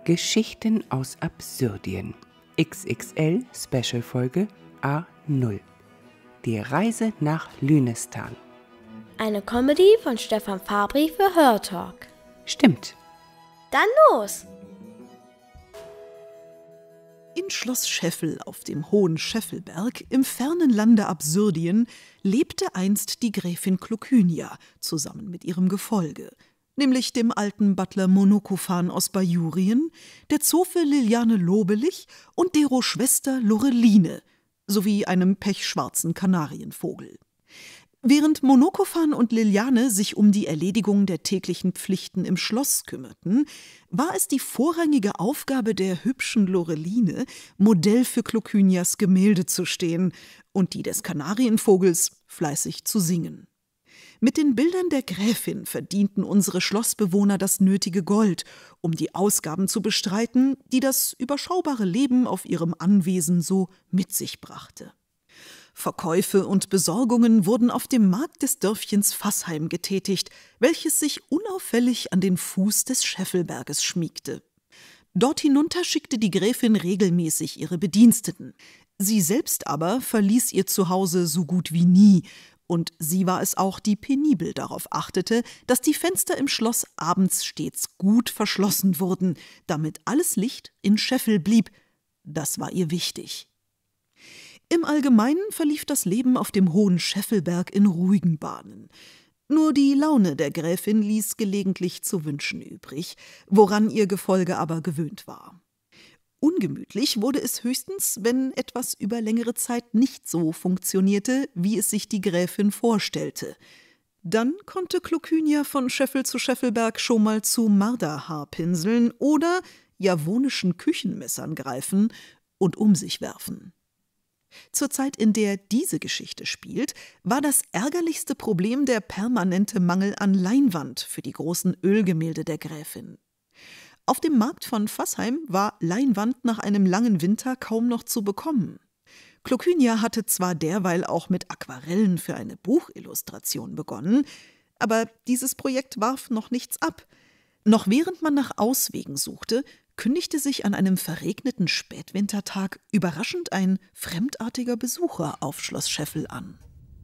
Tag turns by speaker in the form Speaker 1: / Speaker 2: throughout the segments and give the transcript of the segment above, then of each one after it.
Speaker 1: Geschichten aus Absurdien. XXL Special-Folge A0. Die Reise nach Lünestan.
Speaker 2: Eine Comedy von Stefan Fabri für Hörtalk.
Speaker 1: Stimmt.
Speaker 2: Dann los!
Speaker 3: In Schloss Scheffel auf dem hohen Scheffelberg im fernen Lande Absurdien lebte einst die Gräfin Klokynia zusammen mit ihrem Gefolge, nämlich dem alten Butler Monokophan aus Bajurien, der Zofe Liliane Lobelich und dero Schwester Loreline sowie einem pechschwarzen Kanarienvogel. Während Monokophan und Liliane sich um die Erledigung der täglichen Pflichten im Schloss kümmerten, war es die vorrangige Aufgabe der hübschen Loreline, Modell für Klokynias Gemälde zu stehen und die des Kanarienvogels fleißig zu singen. Mit den Bildern der Gräfin verdienten unsere Schlossbewohner das nötige Gold, um die Ausgaben zu bestreiten, die das überschaubare Leben auf ihrem Anwesen so mit sich brachte. Verkäufe und Besorgungen wurden auf dem Markt des Dörfchens Faßheim getätigt, welches sich unauffällig an den Fuß des Scheffelberges schmiegte. Dort hinunter schickte die Gräfin regelmäßig ihre Bediensteten. Sie selbst aber verließ ihr Zuhause so gut wie nie, und sie war es auch, die penibel darauf achtete, dass die Fenster im Schloss abends stets gut verschlossen wurden, damit alles Licht in Scheffel blieb. Das war ihr wichtig. Im Allgemeinen verlief das Leben auf dem hohen Scheffelberg in ruhigen Bahnen. Nur die Laune der Gräfin ließ gelegentlich zu wünschen übrig, woran ihr Gefolge aber gewöhnt war. Ungemütlich wurde es höchstens, wenn etwas über längere Zeit nicht so funktionierte, wie es sich die Gräfin vorstellte. Dann konnte Klokynia von Scheffel zu Scheffelberg schon mal zu Marderhaarpinseln oder javonischen Küchenmessern greifen und um sich werfen. Zur Zeit, in der diese Geschichte spielt, war das ärgerlichste Problem der permanente Mangel an Leinwand für die großen Ölgemälde der Gräfin. Auf dem Markt von Faßheim war Leinwand nach einem langen Winter kaum noch zu bekommen. Klokynia hatte zwar derweil auch mit Aquarellen für eine Buchillustration begonnen, aber dieses Projekt warf noch nichts ab. Noch während man nach Auswegen suchte, kündigte sich an einem verregneten Spätwintertag überraschend ein fremdartiger Besucher auf Schloss Scheffel an.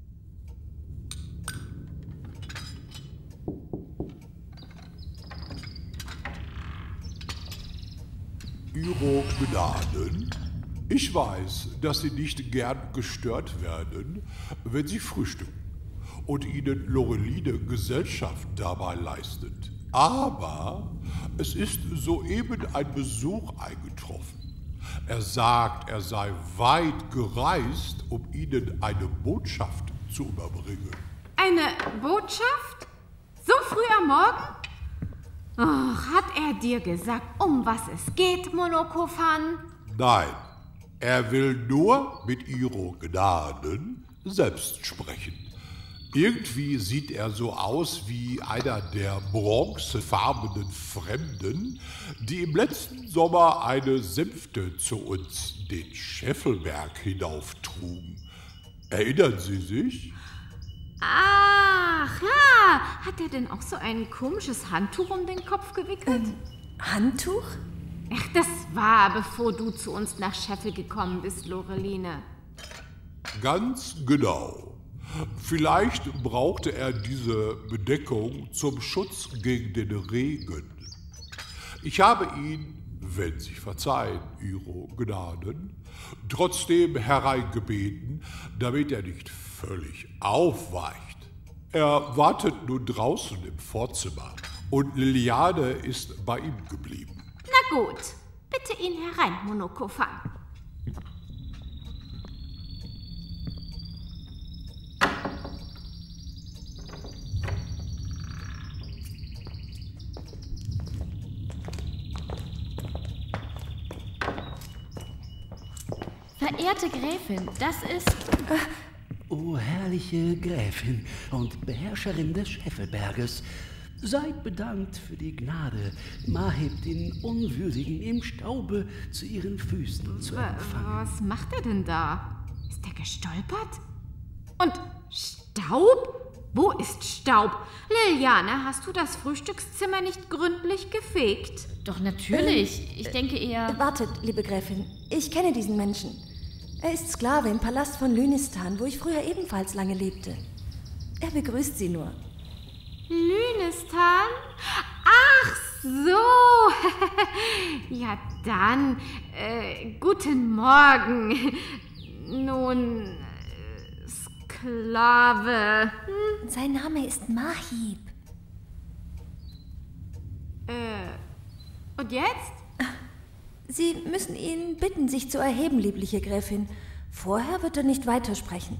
Speaker 4: Ihre Gnaden, ich weiß, dass Sie nicht gern gestört werden, wenn Sie frühstücken und Ihnen Loreline Gesellschaft dabei leistet. Aber es ist soeben ein Besuch eingetroffen. Er sagt, er sei weit gereist, um Ihnen eine Botschaft zu überbringen.
Speaker 5: Eine Botschaft? So früh am Morgen? Och, hat er dir gesagt, um was es geht, Monokophan?
Speaker 4: Nein, er will nur mit Ihrer Gnaden selbst sprechen. Irgendwie sieht er so aus wie einer der bronzefarbenen Fremden, die im letzten Sommer eine Sänfte zu uns den Scheffelberg hinauftrugen. Erinnern Sie sich?
Speaker 5: Ach, ja. Hat er denn auch so ein komisches Handtuch um den Kopf gewickelt?
Speaker 2: Handtuch?
Speaker 5: Ach, das war, bevor du zu uns nach Scheffel gekommen bist, Loreline.
Speaker 4: Ganz genau. Vielleicht brauchte er diese Bedeckung zum Schutz gegen den Regen. Ich habe ihn, wenn Sie verzeihen, Ihre Gnaden, trotzdem hereingebeten, damit er nicht völlig aufweicht. Er wartet nun draußen im Vorzimmer und Liliane ist bei ihm geblieben.
Speaker 5: Na gut, bitte ihn herein, Monokophan.
Speaker 6: Verehrte Gräfin, das ist...
Speaker 7: O herrliche Gräfin und Beherrscherin des Scheffelberges, seid bedankt für die Gnade, Maheb den Unwürdigen im Staube zu ihren Füßen zu empfangen.
Speaker 5: Was macht er denn da? Ist er gestolpert? Und Staub? Wo ist Staub? Liliane, hast du das Frühstückszimmer nicht gründlich gefegt?
Speaker 6: Doch natürlich. Ich denke eher...
Speaker 8: Wartet, liebe Gräfin. Ich kenne diesen Menschen. Er ist Sklave im Palast von Lünistan, wo ich früher ebenfalls lange lebte. Er begrüßt Sie nur.
Speaker 5: Lünistan? Ach so. Ja dann, guten Morgen. Nun, Sklave.
Speaker 8: Sein Name ist Mahib.
Speaker 5: Und jetzt?
Speaker 8: Sie müssen ihn bitten, sich zu erheben, liebliche Gräfin. Vorher wird er nicht weitersprechen.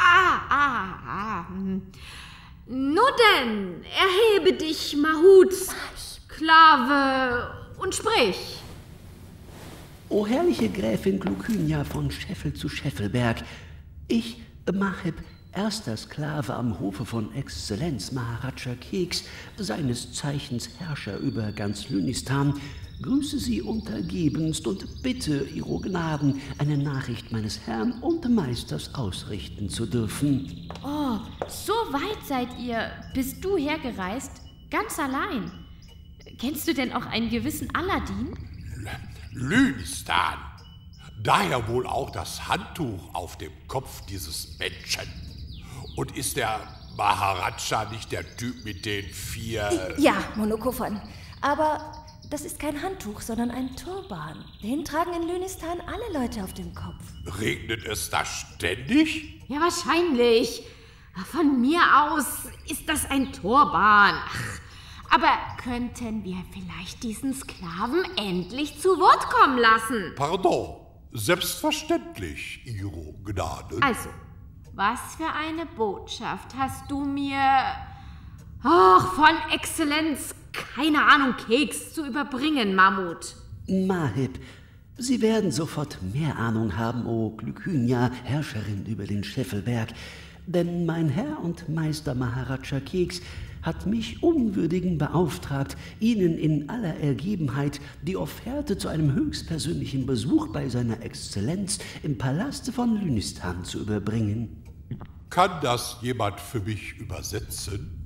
Speaker 5: Nun denn, erhebe dich, Mahut, Sklave, und sprich.
Speaker 7: O herrliche Gräfin Klukynia von Scheffel zu Scheffelberg, ich, Mahib, erster Sklave am Hofe von Exzellenz Maharaja Keks, seines Zeichens Herrscher über ganz Lünistan, grüße Sie untergebenst und bitte, Ihro Gnaden, eine Nachricht meines Herrn und Meisters ausrichten zu dürfen.
Speaker 6: Oh, so weit seid ihr. Bist du hergereist? Ganz allein. Kennst du denn auch einen gewissen Aladin?
Speaker 4: Lünistan. Daher wohl auch das Handtuch auf dem Kopf dieses Menschen. Und ist der Maharaja nicht der Typ mit den 4...
Speaker 8: Ja, Monokofan. Aber das ist kein Handtuch, sondern ein Turban. Den tragen in Lünistan alle Leute auf dem Kopf.
Speaker 4: Regnet es da ständig?
Speaker 5: Ja, wahrscheinlich. Von mir aus ist das ein Turban. Aber könnten wir vielleicht diesen Sklaven endlich zu Wort kommen lassen?
Speaker 4: Pardon, selbstverständlich, Ihro Gnaden.
Speaker 5: Also, was für eine Botschaft hast du mir, von Exzellenz, keine Ahnung, Keks zu überbringen, Mammut?
Speaker 7: Mahib, Sie werden sofort mehr Ahnung haben, o Klukynia, Herrscherin über den Scheffelberg. Denn mein Herr und Meister Maharaja Keks hat mich unwürdigen beauftragt, Ihnen in aller Ergebenheit die Offerte zu einem höchstpersönlichen Besuch bei seiner Exzellenz im Palaste von Lünistan zu überbringen.
Speaker 4: Kann das jemand für mich übersetzen?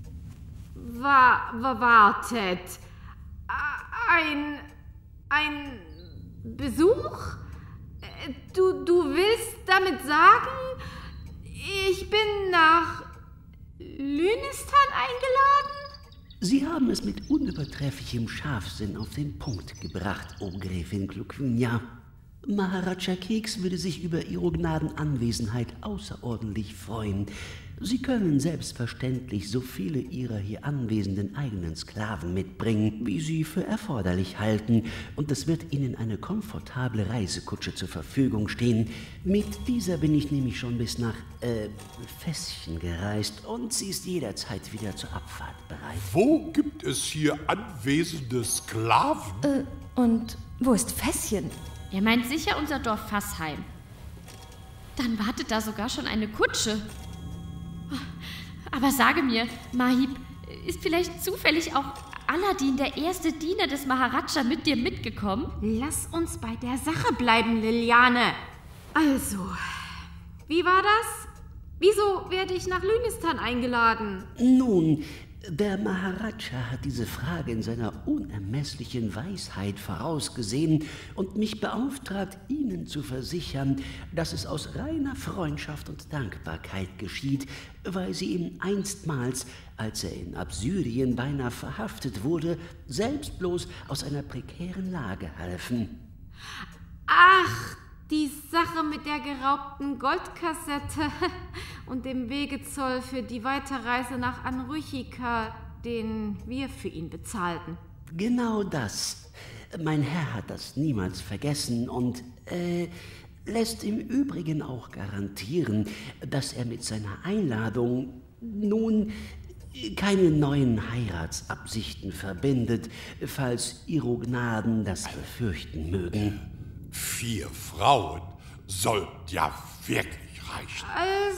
Speaker 5: Wartet. Ein Besuch? Du willst damit sagen, ich bin nach Lünistan eingeladen?
Speaker 7: Sie haben es mit unübertrefflichem Scharfsinn auf den Punkt gebracht, o Gräfin Klukynia. Maharaja Keks würde sich über Ihre Gnaden Anwesenheit außerordentlich freuen. Sie können selbstverständlich so viele Ihrer hier anwesenden eigenen Sklaven mitbringen, wie Sie für erforderlich halten, und es wird Ihnen eine komfortable Reisekutsche zur Verfügung stehen. Mit dieser bin ich nämlich schon bis nach, Fässchen gereist, und sie ist jederzeit wieder zur Abfahrt bereit.
Speaker 4: Wo gibt es hier anwesende Sklaven?
Speaker 8: Und wo ist Fässchen?
Speaker 6: Er meint sicher unser Dorf Fassheim. Dann wartet da sogar schon eine Kutsche. Aber sage mir, Mahib, ist vielleicht zufällig auch Aladin, der erste Diener des Maharaja, mit dir mitgekommen?
Speaker 5: Lass uns bei der Sache bleiben, Liliane. Also, wie war das? Wieso werde ich nach Lünistan eingeladen?
Speaker 7: Nun, der Maharaja hat diese Frage in seiner unermesslichen Weisheit vorausgesehen und mich beauftragt, Ihnen zu versichern, dass es aus reiner Freundschaft und Dankbarkeit geschieht, weil Sie ihm einstmals, als er in Absyrien beinahe verhaftet wurde, selbst bloß aus einer prekären Lage halfen.
Speaker 5: Ach, die Sache mit der geraubten Goldkassette und dem Wegezoll für die Weiterreise nach Anruchika, den wir für ihn bezahlten.
Speaker 7: Genau das. Mein Herr hat das niemals vergessen und lässt im Übrigen auch garantieren, dass er mit seiner Einladung nun keine neuen Heiratsabsichten verbindet, falls Ihre Gnaden das befürchten mögen.
Speaker 4: 4 Frauen sollten ja wirklich reichen.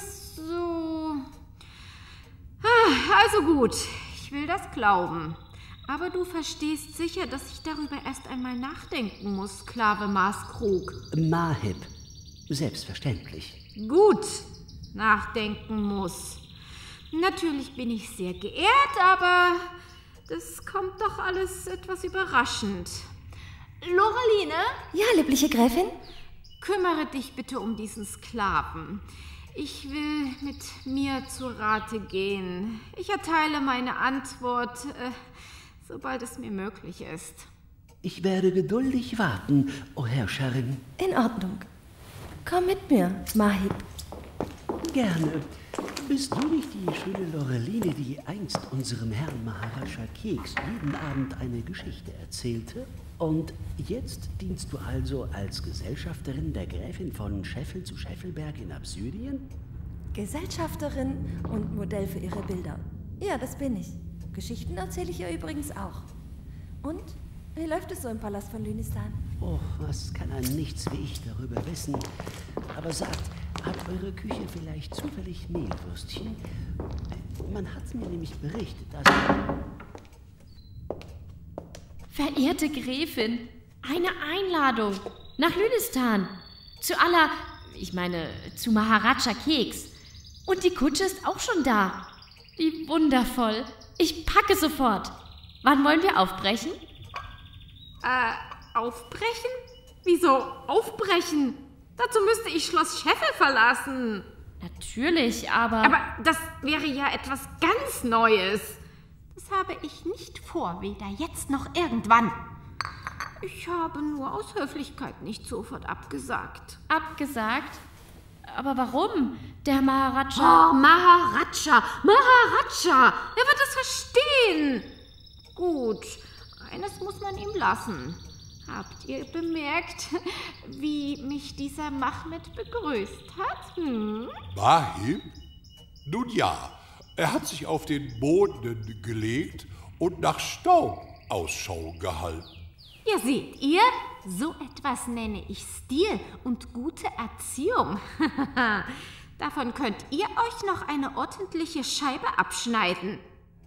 Speaker 5: Also gut, ich will das glauben. Aber du verstehst sicher, dass ich darüber erst einmal nachdenken muss, Sklave Maßkrug.
Speaker 7: Mahib, selbstverständlich.
Speaker 5: Gut, nachdenken muss. Natürlich bin ich sehr geehrt, aber das kommt doch alles etwas überraschend. Loreline?
Speaker 8: Ja, liebliche Gräfin?
Speaker 5: Kümmere dich bitte um diesen Sklaven. Ich will mit mir zu Rate gehen. Ich erteile meine Antwort, sobald es mir möglich ist.
Speaker 7: Ich werde geduldig warten, o Herrscherin.
Speaker 8: In Ordnung. Komm mit mir, Mahib.
Speaker 7: Gerne. Bist du nicht die schöne Loreline, die einst unserem Herrn Maharaja Keks jeden Abend eine Geschichte erzählte? Und jetzt dienst du also als Gesellschafterin der Gräfin von Scheffel zu Scheffelberg in Absydien?
Speaker 8: Gesellschafterin und Modell für ihre Bilder. Ja, das bin ich. Geschichten erzähle ich ihr übrigens auch. Und? Wie läuft es so im Palast von Lünistan?
Speaker 7: Oh, was kann ein Nichts wie ich darüber wissen? Aber sagt, hat eure Küche vielleicht zufällig Mehlwürstchen? Man hat mir nämlich berichtet, dass...
Speaker 6: Verehrte Gräfin, eine Einladung nach Lünistan. Zu Maharaja Keks. Und die Kutsche ist auch schon da. Wie wundervoll. Ich packe sofort. Wann wollen wir aufbrechen?
Speaker 5: Aufbrechen? Wieso aufbrechen? Dazu müsste ich Schloss Scheffel verlassen.
Speaker 6: Natürlich, aber...
Speaker 5: Aber das wäre ja etwas ganz Neues. Das habe ich nicht vor, weder jetzt noch irgendwann. Ich habe nur aus Höflichkeit nicht sofort abgesagt.
Speaker 6: Abgesagt? Aber warum? Der Maharaja...
Speaker 5: Oh, Maharaja! Maharaja! Er wird es verstehen. Gut, eines muss man ihm lassen. Habt ihr bemerkt, wie mich dieser Mahmed begrüßt hat?
Speaker 4: Mahib? Nun ja, er hat sich auf den Boden gelegt und nach Staub Ausschau gehalten.
Speaker 5: Ja, seht ihr? So etwas nenne ich Stil und gute Erziehung. Davon könnt ihr euch noch eine ordentliche Scheibe abschneiden.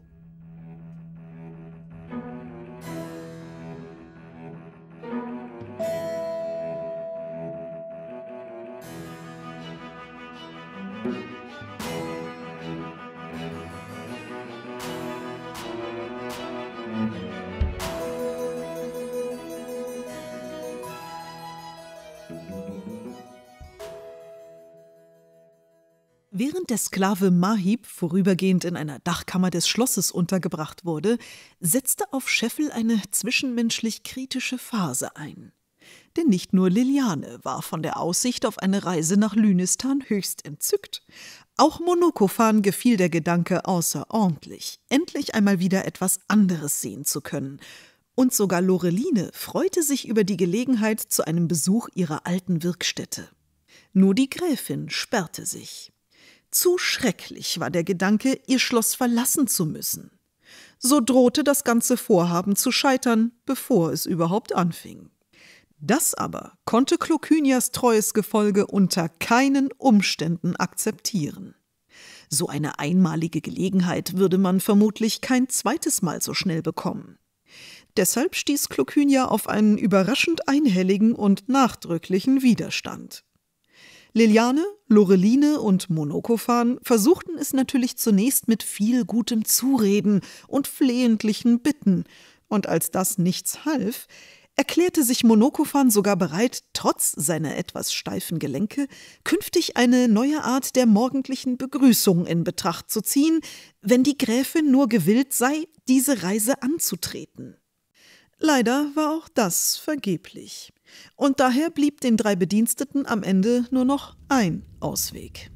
Speaker 3: Während der Sklave Mahib vorübergehend in einer Dachkammer des Schlosses untergebracht wurde, setzte auf Scheffel eine zwischenmenschlich kritische Phase ein. Denn nicht nur Liliane war von der Aussicht auf eine Reise nach Lünistan höchst entzückt. Auch Monokophan gefiel der Gedanke außerordentlich, endlich einmal wieder etwas anderes sehen zu können. Und sogar Loreline freute sich über die Gelegenheit zu einem Besuch ihrer alten Wirkstätte. Nur die Gräfin sperrte sich. Zu schrecklich war der Gedanke, ihr Schloss verlassen zu müssen. So drohte das ganze Vorhaben zu scheitern, bevor es überhaupt anfing. Das aber konnte Klokynias treues Gefolge unter keinen Umständen akzeptieren. So eine einmalige Gelegenheit würde man vermutlich kein zweites Mal so schnell bekommen. Deshalb stieß Klokynia auf einen überraschend einhelligen und nachdrücklichen Widerstand. Liliane, Loreline und Monokophan versuchten es natürlich zunächst mit viel gutem Zureden und flehentlichen Bitten, und als das nichts half, erklärte sich Monokophan sogar bereit, trotz seiner etwas steifen Gelenke, künftig eine neue Art der morgendlichen Begrüßung in Betracht zu ziehen, wenn die Gräfin nur gewillt sei, diese Reise anzutreten. Leider war auch das vergeblich. Und daher blieb den 3 Bediensteten am Ende nur noch ein Ausweg.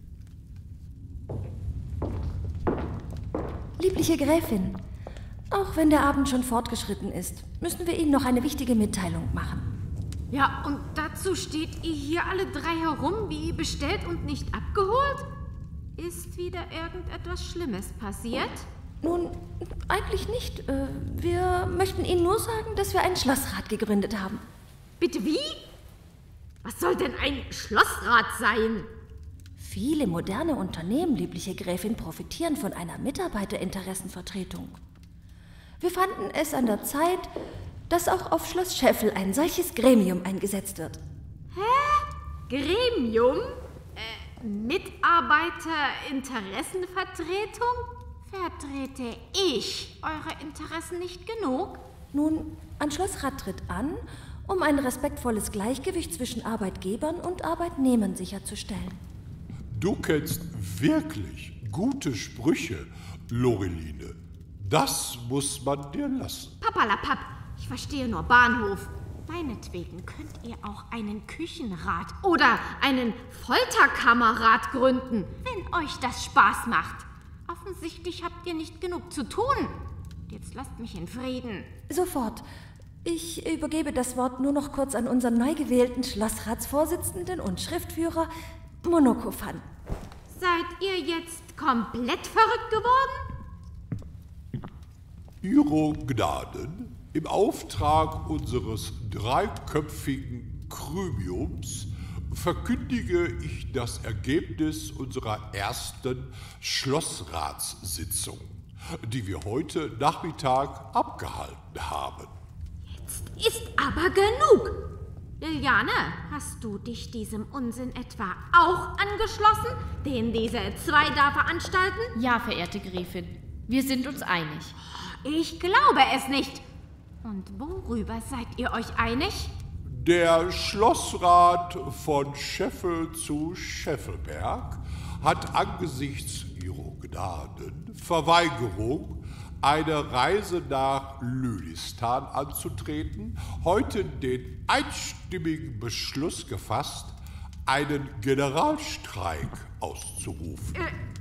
Speaker 8: Liebliche Gräfin, auch wenn der Abend schon fortgeschritten ist, müssen wir Ihnen noch eine wichtige Mitteilung machen.
Speaker 5: Ja, und dazu steht ihr hier alle 3 herum, wie bestellt und nicht abgeholt? Ist wieder irgendetwas Schlimmes passiert?
Speaker 8: Nun, eigentlich nicht. Wir möchten Ihnen nur sagen, dass wir einen Schlossrat gegründet haben.
Speaker 5: Bitte wie? Was soll denn ein Schlossrat sein?
Speaker 8: Viele moderne Unternehmen, liebliche Gräfin, profitieren von einer Mitarbeiterinteressenvertretung. Wir fanden es an der Zeit, dass auch auf Schloss Scheffel ein solches Gremium eingesetzt wird.
Speaker 5: Hä? Gremium? Mitarbeiterinteressenvertretung? Vertrete ich eure Interessen nicht genug?
Speaker 8: Nun, ein Schlossrat tritt an, um ein respektvolles Gleichgewicht zwischen Arbeitgebern und Arbeitnehmern sicherzustellen.
Speaker 4: Du kennst wirklich gute Sprüche, Loreline. Das muss man dir lassen.
Speaker 5: Papperlapapp, ich verstehe nur Bahnhof. Meinetwegen könnt ihr auch einen Küchenrat oder einen Folterkammerrat gründen, wenn euch das Spaß macht. Offensichtlich habt ihr nicht genug zu tun. Jetzt lasst mich in Frieden.
Speaker 8: Sofort. Ich übergebe das Wort nur noch kurz an unseren neu gewählten Schlossratsvorsitzenden und Schriftführer, Monokofan.
Speaker 5: Seid ihr jetzt komplett verrückt geworden?
Speaker 4: Ihre Gnaden, im Auftrag unseres dreiköpfigen Gremiums verkündige ich das Ergebnis unserer ersten Schlossratssitzung, die wir heute Nachmittag abgehalten haben.
Speaker 5: Jetzt ist aber genug! Liliane, hast du dich diesem Unsinn etwa auch angeschlossen, den diese zwei da veranstalten?
Speaker 6: Ja, verehrte Gräfin, wir sind uns einig.
Speaker 5: Ich glaube es nicht. Und worüber seid ihr euch einig?
Speaker 4: Der Schlossrat von Scheffel zu Scheffelberg hat angesichts Ihrer Gnaden Verweigerung, eine Reise nach Lünistan anzutreten, heute den einstimmigen Beschluss gefasst, einen Generalstreik auszurufen.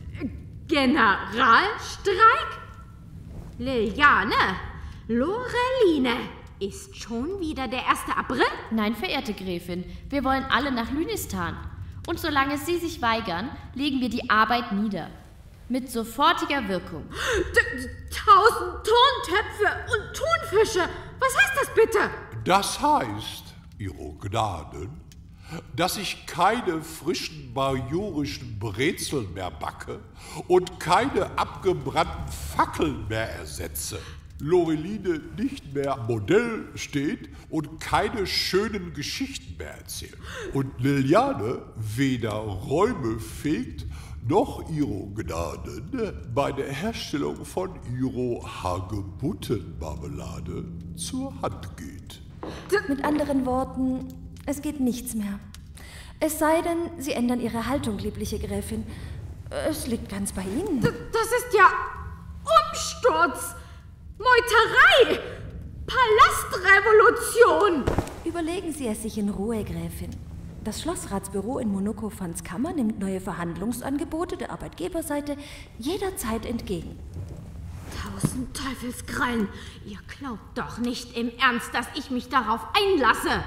Speaker 5: Generalstreik? Liliane, Loreline, ist schon wieder der 1. April?
Speaker 6: Nein, verehrte Gräfin, wir wollen alle nach Lünistan. Und solange Sie sich weigern, legen wir die Arbeit nieder. Mit sofortiger Wirkung.
Speaker 5: 1000 Tontöpfe und Thunfische. Was heißt das bitte?
Speaker 4: Das heißt, Ihre Gnaden, dass ich keine frischen majorischen Brezeln mehr backe und keine abgebrannten Fackeln mehr ersetze. Loreline nicht mehr Modell steht und keine schönen Geschichten mehr erzählt. Und Liliane weder Räume fegt, noch ihre Gnaden bei der Herstellung von ihrer Hagebuttenmarmelade zur Hand geht.
Speaker 8: Mit anderen Worten, es geht nichts mehr. Es sei denn, Sie ändern Ihre Haltung, liebliche Gräfin. Es liegt ganz bei Ihnen.
Speaker 5: Das ist ja Umsturz, Meuterei, Palastrevolution.
Speaker 8: Überlegen Sie es sich in Ruhe, Gräfin. Das Schlossratsbüro in Monokofans Kammer nimmt neue Verhandlungsangebote der Arbeitgeberseite jederzeit entgegen.
Speaker 5: 1000 Teufelskrallen! Ihr glaubt doch nicht im Ernst, dass ich mich darauf einlasse!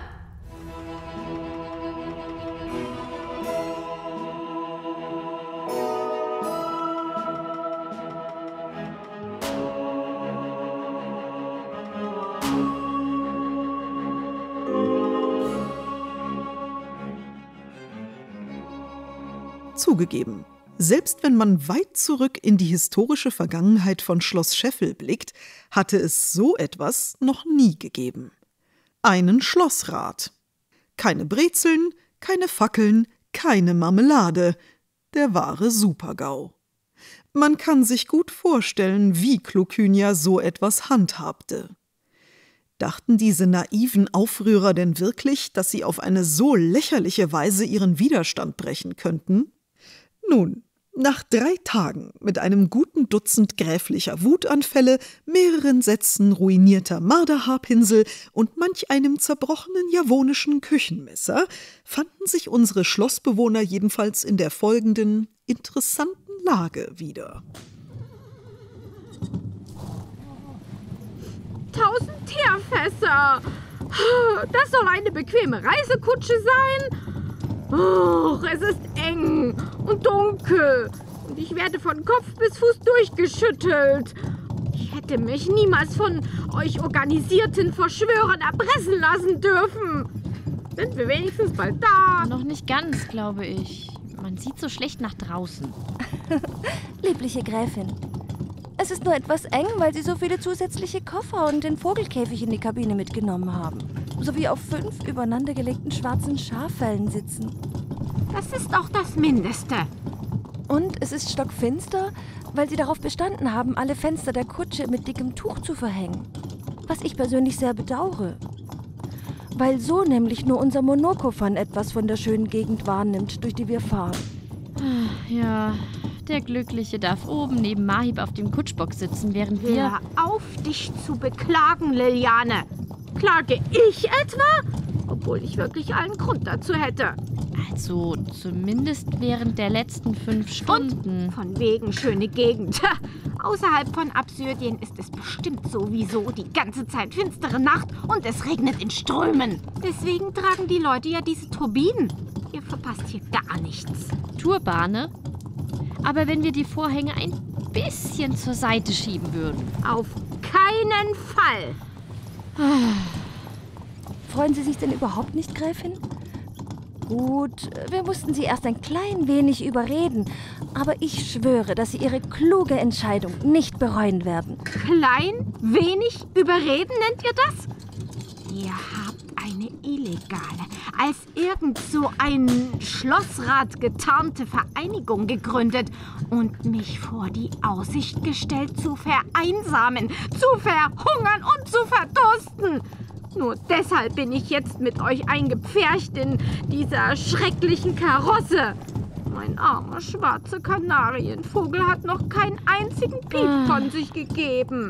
Speaker 3: Zugegeben, selbst wenn man weit zurück in die historische Vergangenheit von Schloss Scheffel blickt, hatte es so etwas noch nie gegeben. Einen Schlossrat. Keine Brezeln, keine Fackeln, keine Marmelade. Der wahre Super-GAU. Man kann sich gut vorstellen, wie Klokynia so etwas handhabte. Dachten diese naiven Aufrührer denn wirklich, dass sie auf eine so lächerliche Weise ihren Widerstand brechen könnten? Nun, nach 3 Tagen mit einem guten Dutzend gräflicher Wutanfälle, mehreren Sätzen ruinierter Marderhaarpinsel und manch einem zerbrochenen javonischen Küchenmesser fanden sich unsere Schlossbewohner jedenfalls in der folgenden interessanten Lage wieder.
Speaker 5: 1000 Teerfässer! Das soll eine bequeme Reisekutsche sein? Oh, es ist eng und dunkel und ich werde von Kopf bis Fuß durchgeschüttelt. Ich hätte mich niemals von euch organisierten Verschwörern erpressen lassen dürfen. Sind wir wenigstens bald da?
Speaker 6: Noch nicht ganz, glaube ich. Man sieht so schlecht nach draußen.
Speaker 8: Liebliche Gräfin, es ist nur etwas eng, weil Sie so viele zusätzliche Koffer und den Vogelkäfig in die Kabine mitgenommen haben. Sowie auf 5 übereinandergelegten schwarzen Schaffellen sitzen.
Speaker 5: Das ist auch das Mindeste.
Speaker 8: Und es ist stockfinster, weil sie darauf bestanden haben, alle Fenster der Kutsche mit dickem Tuch zu verhängen. Was ich persönlich sehr bedauere. Weil so nämlich nur unser Monokofan etwas von der schönen Gegend wahrnimmt, durch die wir fahren.
Speaker 6: Ja, der Glückliche darf oben neben Mahib auf dem Kutschbock sitzen, während wir...
Speaker 5: Hör auf, dich zu beklagen, Liliane. Klage ich etwa? Obwohl ich wirklich allen Grund dazu hätte.
Speaker 6: Also zumindest während der letzten 5 Stunden.
Speaker 5: Und von wegen schöne Gegend. Außerhalb von Absurdien ist es bestimmt sowieso die ganze Zeit finstere Nacht und es regnet in Strömen. Deswegen tragen die Leute ja diese Turbinen. Ihr verpasst hier gar nichts.
Speaker 6: Turbane? Aber wenn wir die Vorhänge ein bisschen zur Seite schieben würden.
Speaker 5: Auf keinen Fall.
Speaker 8: Freuen Sie sich denn überhaupt nicht, Gräfin? Gut, wir mussten Sie erst ein klein wenig überreden. Aber ich schwöre, dass Sie Ihre kluge Entscheidung nicht bereuen werden.
Speaker 5: Klein, wenig überreden nennt ihr das? Ihr habt eine illegale, als irgend so ein Schlossrat getarnte Vereinigung gegründet und mich vor die Aussicht gestellt, zu vereinsamen, zu verhungern und zu verdursten. Nur deshalb bin ich jetzt mit euch eingepfercht in dieser schrecklichen Karosse. Mein armer schwarzer Kanarienvogel hat noch keinen einzigen Piep von sich gegeben.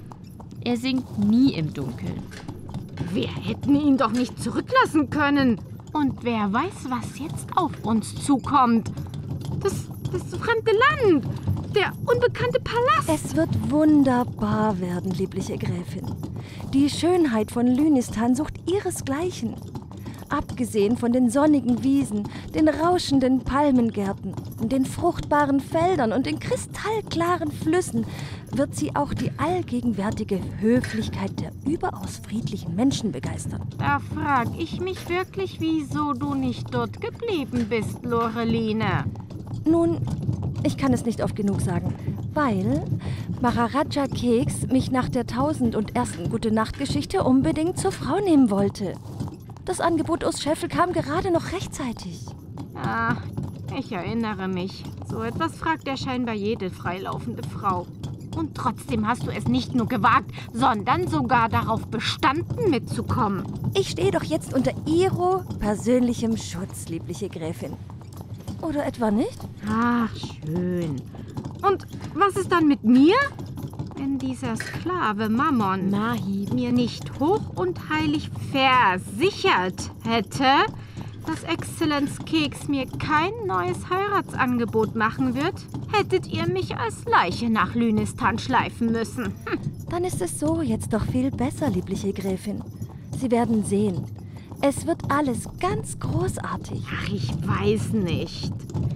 Speaker 6: Er singt nie im Dunkeln.
Speaker 5: Wir hätten ihn doch nicht zurücklassen können. Und wer weiß, was jetzt auf uns zukommt. Das fremde Land, der unbekannte Palast.
Speaker 8: Es wird wunderbar werden, liebliche Gräfin. Die Schönheit von Lünistan sucht ihresgleichen. Abgesehen von den sonnigen Wiesen, den rauschenden Palmengärten, den fruchtbaren Feldern und den kristallklaren Flüssen wird sie auch die allgegenwärtige Höflichkeit der überaus friedlichen Menschen begeistern.
Speaker 5: Da frag ich mich wirklich, wieso du nicht dort geblieben bist, Loreline.
Speaker 8: Nun, ich kann es nicht oft genug sagen, weil Maharaja Keks mich nach der 1001. Gute-Nacht-Geschichte unbedingt zur Frau nehmen wollte. Das Angebot aus Scheffel kam gerade noch rechtzeitig.
Speaker 5: Ah, ich erinnere mich. So etwas fragt ja scheinbar jede freilaufende Frau. Und trotzdem hast du es nicht nur gewagt, sondern sogar darauf bestanden, mitzukommen.
Speaker 8: Ich stehe doch jetzt unter Ihro persönlichem Schutz, liebliche Gräfin. Oder etwa nicht?
Speaker 5: Ach, schön. Und was ist dann mit mir? Wenn dieser Sklave Mammon
Speaker 6: Mahib
Speaker 5: mir nicht hoch und heilig versichert hätte, dass Exzellenz Keks mir kein neues Heiratsangebot machen wird, hättet ihr mich als Leiche nach Lünistan schleifen müssen.
Speaker 8: Dann ist es so jetzt doch viel besser, liebliche Gräfin. Sie werden sehen. Es wird alles ganz großartig.
Speaker 5: Ach, ich weiß nicht.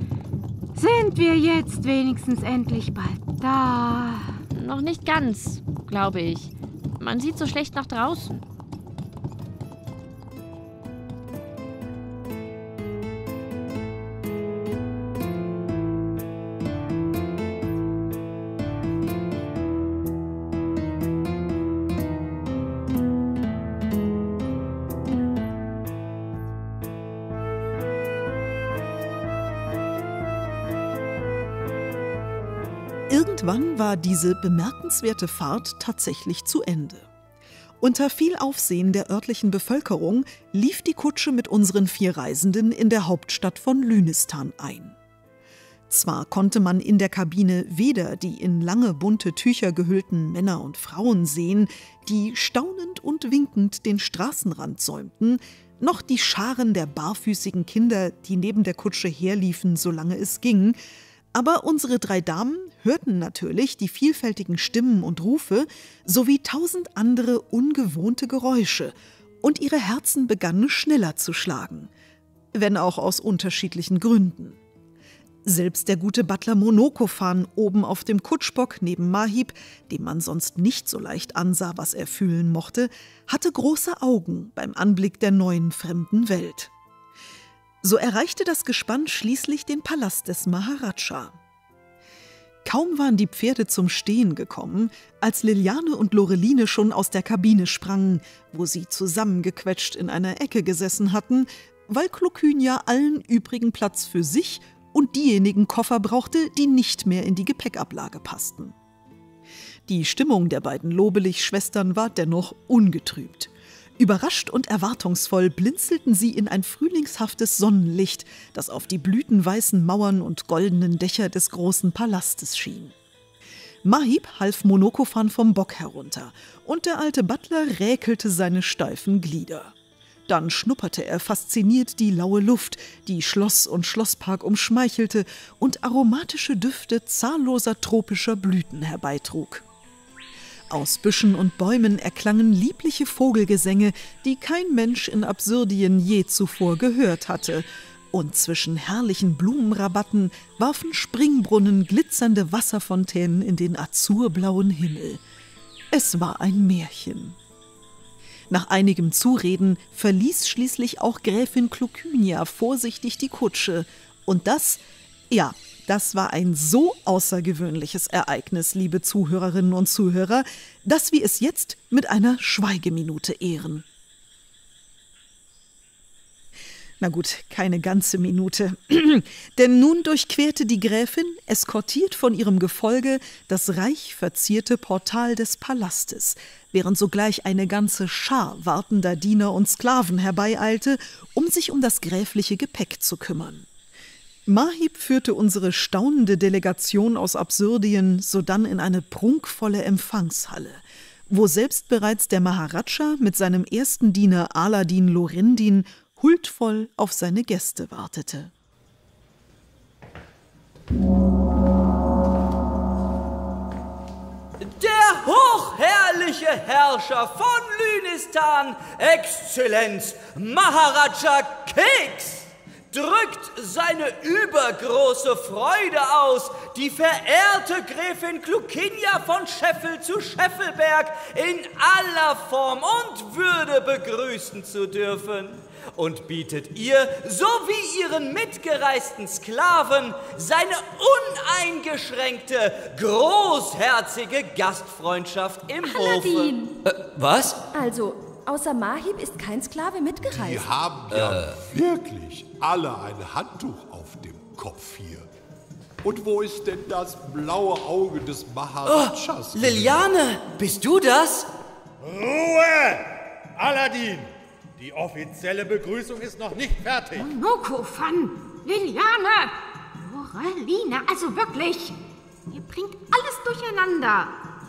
Speaker 5: Sind wir jetzt wenigstens endlich bald da?
Speaker 6: Noch nicht ganz, glaube ich. Man sieht so schlecht nach draußen.
Speaker 3: Irgendwann war diese bemerkenswerte Fahrt tatsächlich zu Ende. Unter viel Aufsehen der örtlichen Bevölkerung lief die Kutsche mit unseren 4 Reisenden in der Hauptstadt von Lünistan ein. Zwar konnte man in der Kabine weder die in lange bunte Tücher gehüllten Männer und Frauen sehen, die staunend und winkend den Straßenrand säumten, noch die Scharen der barfüßigen Kinder, die neben der Kutsche herliefen, solange es ging. Aber unsere 3 Damen hörten natürlich die vielfältigen Stimmen und Rufe sowie 1000 andere ungewohnte Geräusche und ihre Herzen begannen schneller zu schlagen, wenn auch aus unterschiedlichen Gründen. Selbst der gute Butler Monokofan oben auf dem Kutschbock neben Mahib, dem man sonst nicht so leicht ansah, was er fühlen mochte, hatte große Augen beim Anblick der neuen fremden Welt. So erreichte das Gespann schließlich den Palast des Maharaja. Kaum waren die Pferde zum Stehen gekommen, als Liliane und Loreline schon aus der Kabine sprangen, wo sie zusammengequetscht in einer Ecke gesessen hatten, weil Klokynia allen übrigen Platz für sich und diejenigen Koffer brauchte, die nicht mehr in die Gepäckablage passten. Die Stimmung der beiden Lobelich-Schwestern war dennoch ungetrübt. Überrascht und erwartungsvoll blinzelten sie in ein frühlingshaftes Sonnenlicht, das auf die blütenweißen Mauern und goldenen Dächer des großen Palastes schien. Mahib half Monokofan vom Bock herunter und der alte Butler räkelte seine steifen Glieder. Dann schnupperte er fasziniert die laue Luft, die Schloss und Schlosspark umschmeichelte und aromatische Düfte zahlloser tropischer Blüten herbeitrug. Aus Büschen und Bäumen erklangen liebliche Vogelgesänge, die kein Mensch in Absurdien je zuvor gehört hatte, und zwischen herrlichen Blumenrabatten warfen Springbrunnen glitzernde Wasserfontänen in den azurblauen Himmel. Es war ein Märchen. Nach einigem Zureden verließ schließlich auch Gräfin Klokynia vorsichtig die Kutsche. Und das war ein so außergewöhnliches Ereignis, liebe Zuhörerinnen und Zuhörer, dass wir es jetzt mit einer Schweigeminute ehren. Na gut, keine ganze Minute. Denn nun durchquerte die Gräfin, eskortiert von ihrem Gefolge, das reich verzierte Portal des Palastes, während sogleich eine ganze Schar wartender Diener und Sklaven herbeieilte, um sich um das gräfliche Gepäck zu kümmern. Mahib führte unsere staunende Delegation aus Absurdien sodann in eine prunkvolle Empfangshalle, wo selbst bereits der Maharaja mit seinem ersten Diener Aladin Lorindin huldvoll auf seine Gäste wartete.
Speaker 9: Der hochherrliche Herrscher von Lünistan, Exzellenz Maharaja Keks, drückt seine übergroße Freude aus, die verehrte Gräfin Klokynia von Scheffel zu Scheffelberg in aller Form und Würde begrüßen zu dürfen und bietet ihr sowie ihren mitgereisten Sklaven seine uneingeschränkte, großherzige Gastfreundschaft im
Speaker 6: Aladin.
Speaker 9: Hofe. Was?
Speaker 8: Also, außer Mahib ist kein Sklave mitgereist.
Speaker 4: Die haben ja wirklich alle ein Handtuch auf dem Kopf hier. Und wo ist denn das blaue Auge des Maharajas?
Speaker 9: Liliane, bist du das?
Speaker 10: Ruhe! Aladin! Die offizielle Begrüßung ist noch nicht fertig.
Speaker 5: Monokofan, Liliane, Moraline, also wirklich, ihr bringt alles durcheinander.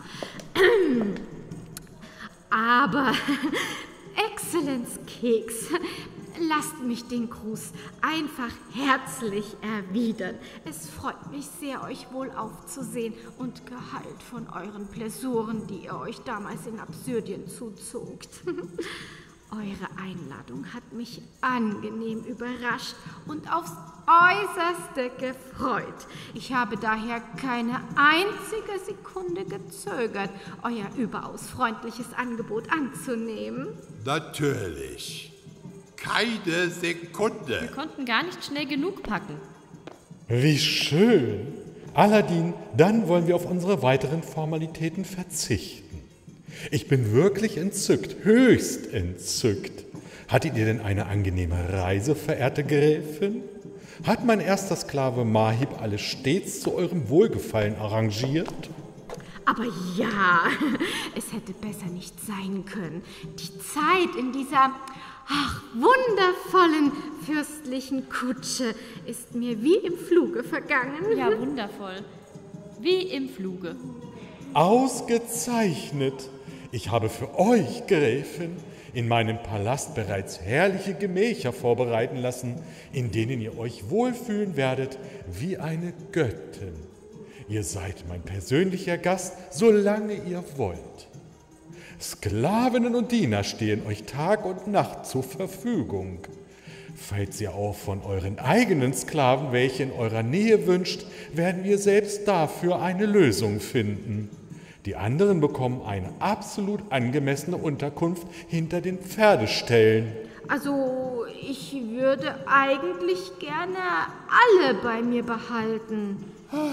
Speaker 5: Aber, Exzellenz Keks, lasst mich den Gruß einfach herzlich erwidern. Es freut mich sehr, euch wohlauf zu sehen und geheilt von euren Blessuren, die ihr euch damals in Absurdien zuzogt. Eure Einladung hat mich angenehm überrascht und aufs Äußerste gefreut. Ich habe daher keine einzige Sekunde gezögert, euer überaus freundliches Angebot anzunehmen.
Speaker 4: Natürlich. Keine Sekunde.
Speaker 6: Wir konnten gar nicht schnell genug packen.
Speaker 10: Wie schön. Aladin, dann wollen wir auf unsere weiteren Formalitäten verzichten. Ich bin wirklich entzückt, höchst entzückt. Hattet ihr denn eine angenehme Reise, verehrte Gräfin? Hat mein erster Sklave Mahib alles stets zu eurem Wohlgefallen arrangiert?
Speaker 5: Aber ja, es hätte besser nicht sein können. Die Zeit in dieser, wundervollen fürstlichen Kutsche ist mir wie im Fluge vergangen.
Speaker 6: Ja, wundervoll. Wie im Fluge.
Speaker 10: Ausgezeichnet. Ich habe für euch, Gräfin, in meinem Palast bereits herrliche Gemächer vorbereiten lassen, in denen ihr euch wohlfühlen werdet wie eine Göttin. Ihr seid mein persönlicher Gast, solange ihr wollt. Sklavinnen und Diener stehen euch Tag und Nacht zur Verfügung. Falls ihr auch von euren eigenen Sklaven welche in eurer Nähe wünscht, werden wir selbst dafür eine Lösung finden. Die anderen bekommen eine absolut angemessene Unterkunft hinter den Pferdeställen.
Speaker 5: Also, ich würde eigentlich gerne alle bei mir behalten.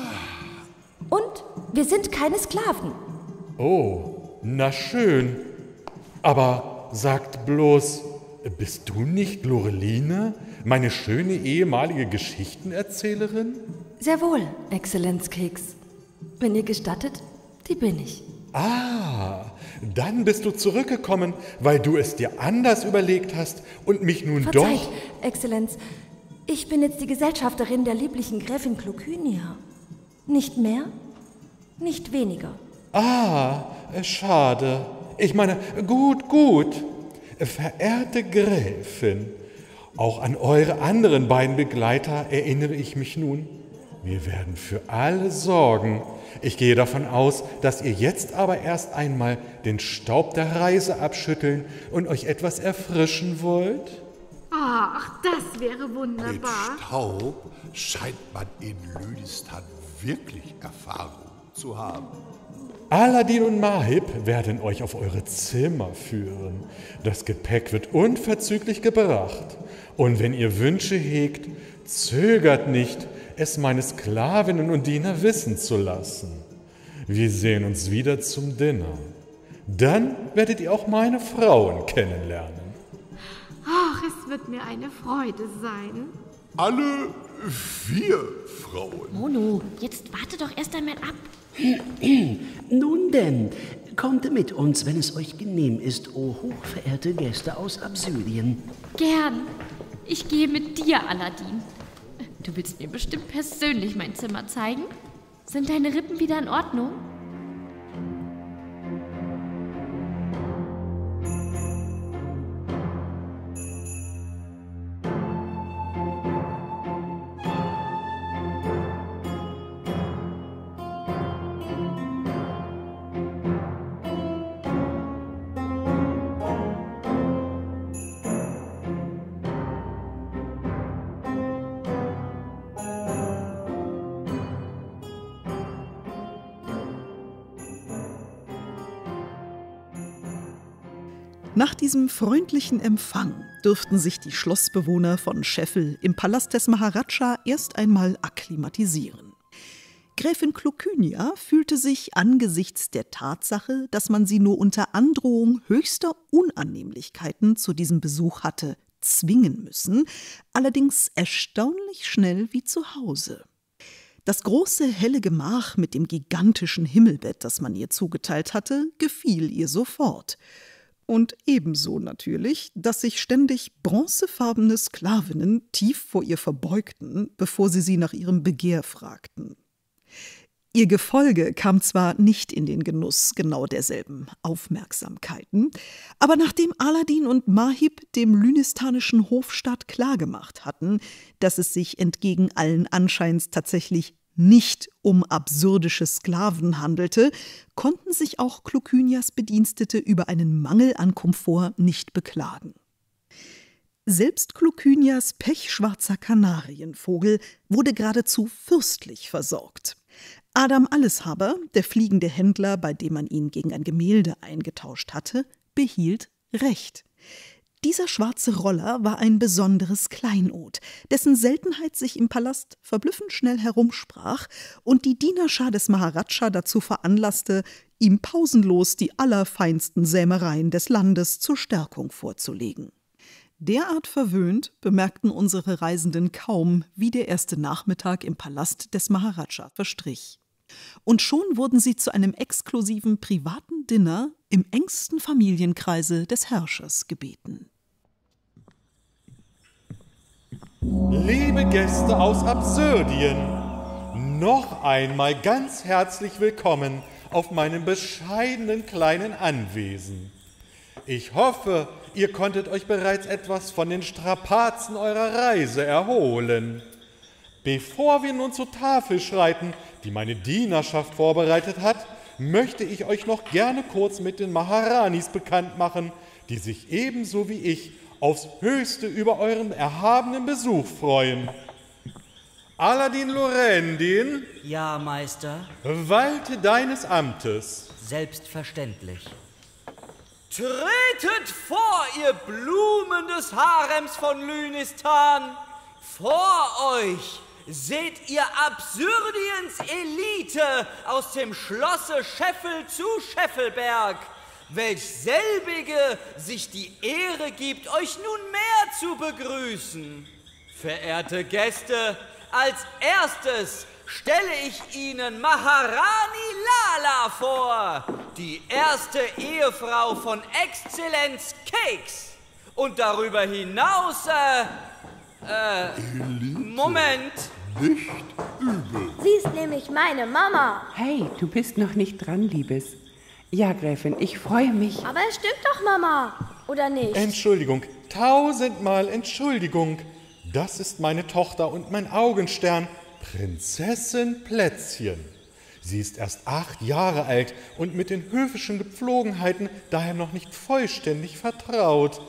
Speaker 8: Und wir sind keine Sklaven.
Speaker 10: Oh, na schön. Aber sagt bloß, bist du nicht Loreline, meine schöne ehemalige Geschichtenerzählerin?
Speaker 8: Sehr wohl, Exzellenz Keks. Wenn ihr gestattet, die bin ich.
Speaker 10: Ah, dann bist du zurückgekommen, weil du es dir anders überlegt hast und mich nun
Speaker 8: Verzeiht,
Speaker 10: doch...
Speaker 8: Exzellenz, ich bin jetzt die Gesellschafterin der lieblichen Gräfin Klokynia. Nicht mehr, nicht weniger.
Speaker 10: Ah, schade. Ich meine, gut. Verehrte Gräfin, auch an eure anderen beiden Begleiter erinnere ich mich nun. Wir werden für alle sorgen. Ich gehe davon aus, dass ihr jetzt aber erst einmal den Staub der Reise abschütteln und euch etwas erfrischen wollt.
Speaker 5: Ach, das wäre wunderbar.
Speaker 4: Mit Staub scheint man in Lünistan wirklich Erfahrung zu haben.
Speaker 10: Aladin und Mahib werden euch auf eure Zimmer führen. Das Gepäck wird unverzüglich gebracht. Und wenn ihr Wünsche hegt, zögert nicht, es meine Sklavinnen und Diener wissen zu lassen. Wir sehen uns wieder zum Dinner. Dann werdet ihr auch meine Frauen kennenlernen.
Speaker 5: Ach, es wird mir eine Freude sein.
Speaker 4: Alle 4 Frauen.
Speaker 6: Mono, jetzt warte doch erst einmal ab.
Speaker 7: Nun denn, kommt mit uns, wenn es euch genehm ist, o hochverehrte Gäste aus Absyrien.
Speaker 6: Gern. Ich gehe mit dir, Aladin. Du willst mir bestimmt persönlich mein Zimmer zeigen? Sind deine Rippen wieder in Ordnung?
Speaker 3: Nach diesem freundlichen Empfang dürften sich die Schlossbewohner von Scheffel im Palast des Maharaja erst einmal akklimatisieren. Gräfin Klokynia fühlte sich angesichts der Tatsache, dass man sie nur unter Androhung höchster Unannehmlichkeiten zu diesem Besuch hatte zwingen müssen, allerdings erstaunlich schnell wie zu Hause. Das große, helle Gemach mit dem gigantischen Himmelbett, das man ihr zugeteilt hatte, gefiel ihr sofort. Und ebenso natürlich, dass sich ständig bronzefarbene Sklavinnen tief vor ihr verbeugten, bevor sie nach ihrem Begehr fragten. Ihr Gefolge kam zwar nicht in den Genuss genau derselben Aufmerksamkeiten, aber nachdem Aladin und Mahib dem lünistanischen Hofstaat klargemacht hatten, dass es sich entgegen allen Anscheins tatsächlich nicht um absurdische Sklaven handelte, konnten sich auch Klokynias Bedienstete über einen Mangel an Komfort nicht beklagen. Selbst Klokynias pechschwarzer Kanarienvogel wurde geradezu fürstlich versorgt. Adam Alleshaber, der fliegende Händler, bei dem man ihn gegen ein Gemälde eingetauscht hatte, behielt Recht. Dieser schwarze Roller war ein besonderes Kleinod, dessen Seltenheit sich im Palast verblüffend schnell herumsprach und die Dienerschar des Maharaja dazu veranlasste, ihm pausenlos die allerfeinsten Sämereien des Landes zur Stärkung vorzulegen. Derart verwöhnt bemerkten unsere Reisenden kaum, wie der erste Nachmittag im Palast des Maharaja verstrich. Und schon wurden sie zu einem exklusiven privaten Dinner im engsten Familienkreise des Herrschers gebeten.
Speaker 10: Liebe Gäste aus Absurdien, noch einmal ganz herzlich willkommen auf meinem bescheidenen kleinen Anwesen. Ich hoffe, ihr konntet euch bereits etwas von den Strapazen eurer Reise erholen. Bevor wir nun zur Tafel schreiten, die meine Dienerschaft vorbereitet hat, möchte ich euch noch gerne kurz mit den Maharanis bekannt machen, die sich ebenso wie ich aufs Höchste über euren erhabenen Besuch freuen. Aladin Lorendin.
Speaker 9: Ja, Meister.
Speaker 10: Walte deines Amtes.
Speaker 9: Selbstverständlich. Tretet vor, ihr Blumen des Harems von Lünistan! Vor euch seht ihr Absyrdiens Elite aus dem Schlosse Scheffel zu Scheffelberg. welch selbige sich die Ehre gibt, euch nunmehr zu begrüßen. Verehrte Gäste, als erstes stelle ich Ihnen Maharani Lala vor, die erste Ehefrau von Exzellenz Keks. Und darüber hinaus, Moment.
Speaker 4: Nicht übel.
Speaker 2: Sie ist nämlich meine Mama.
Speaker 1: Hey, du bist noch nicht dran, Liebes. Ja, Gräfin, ich freue mich.
Speaker 2: Aber es stimmt doch, Mama. Oder nicht?
Speaker 10: Entschuldigung, 1000-mal Entschuldigung. Das ist meine Tochter und mein Augenstern, Prinzessin Plätzchen. Sie ist erst 8 Jahre alt und mit den höfischen Gepflogenheiten daher noch nicht vollständig vertraut.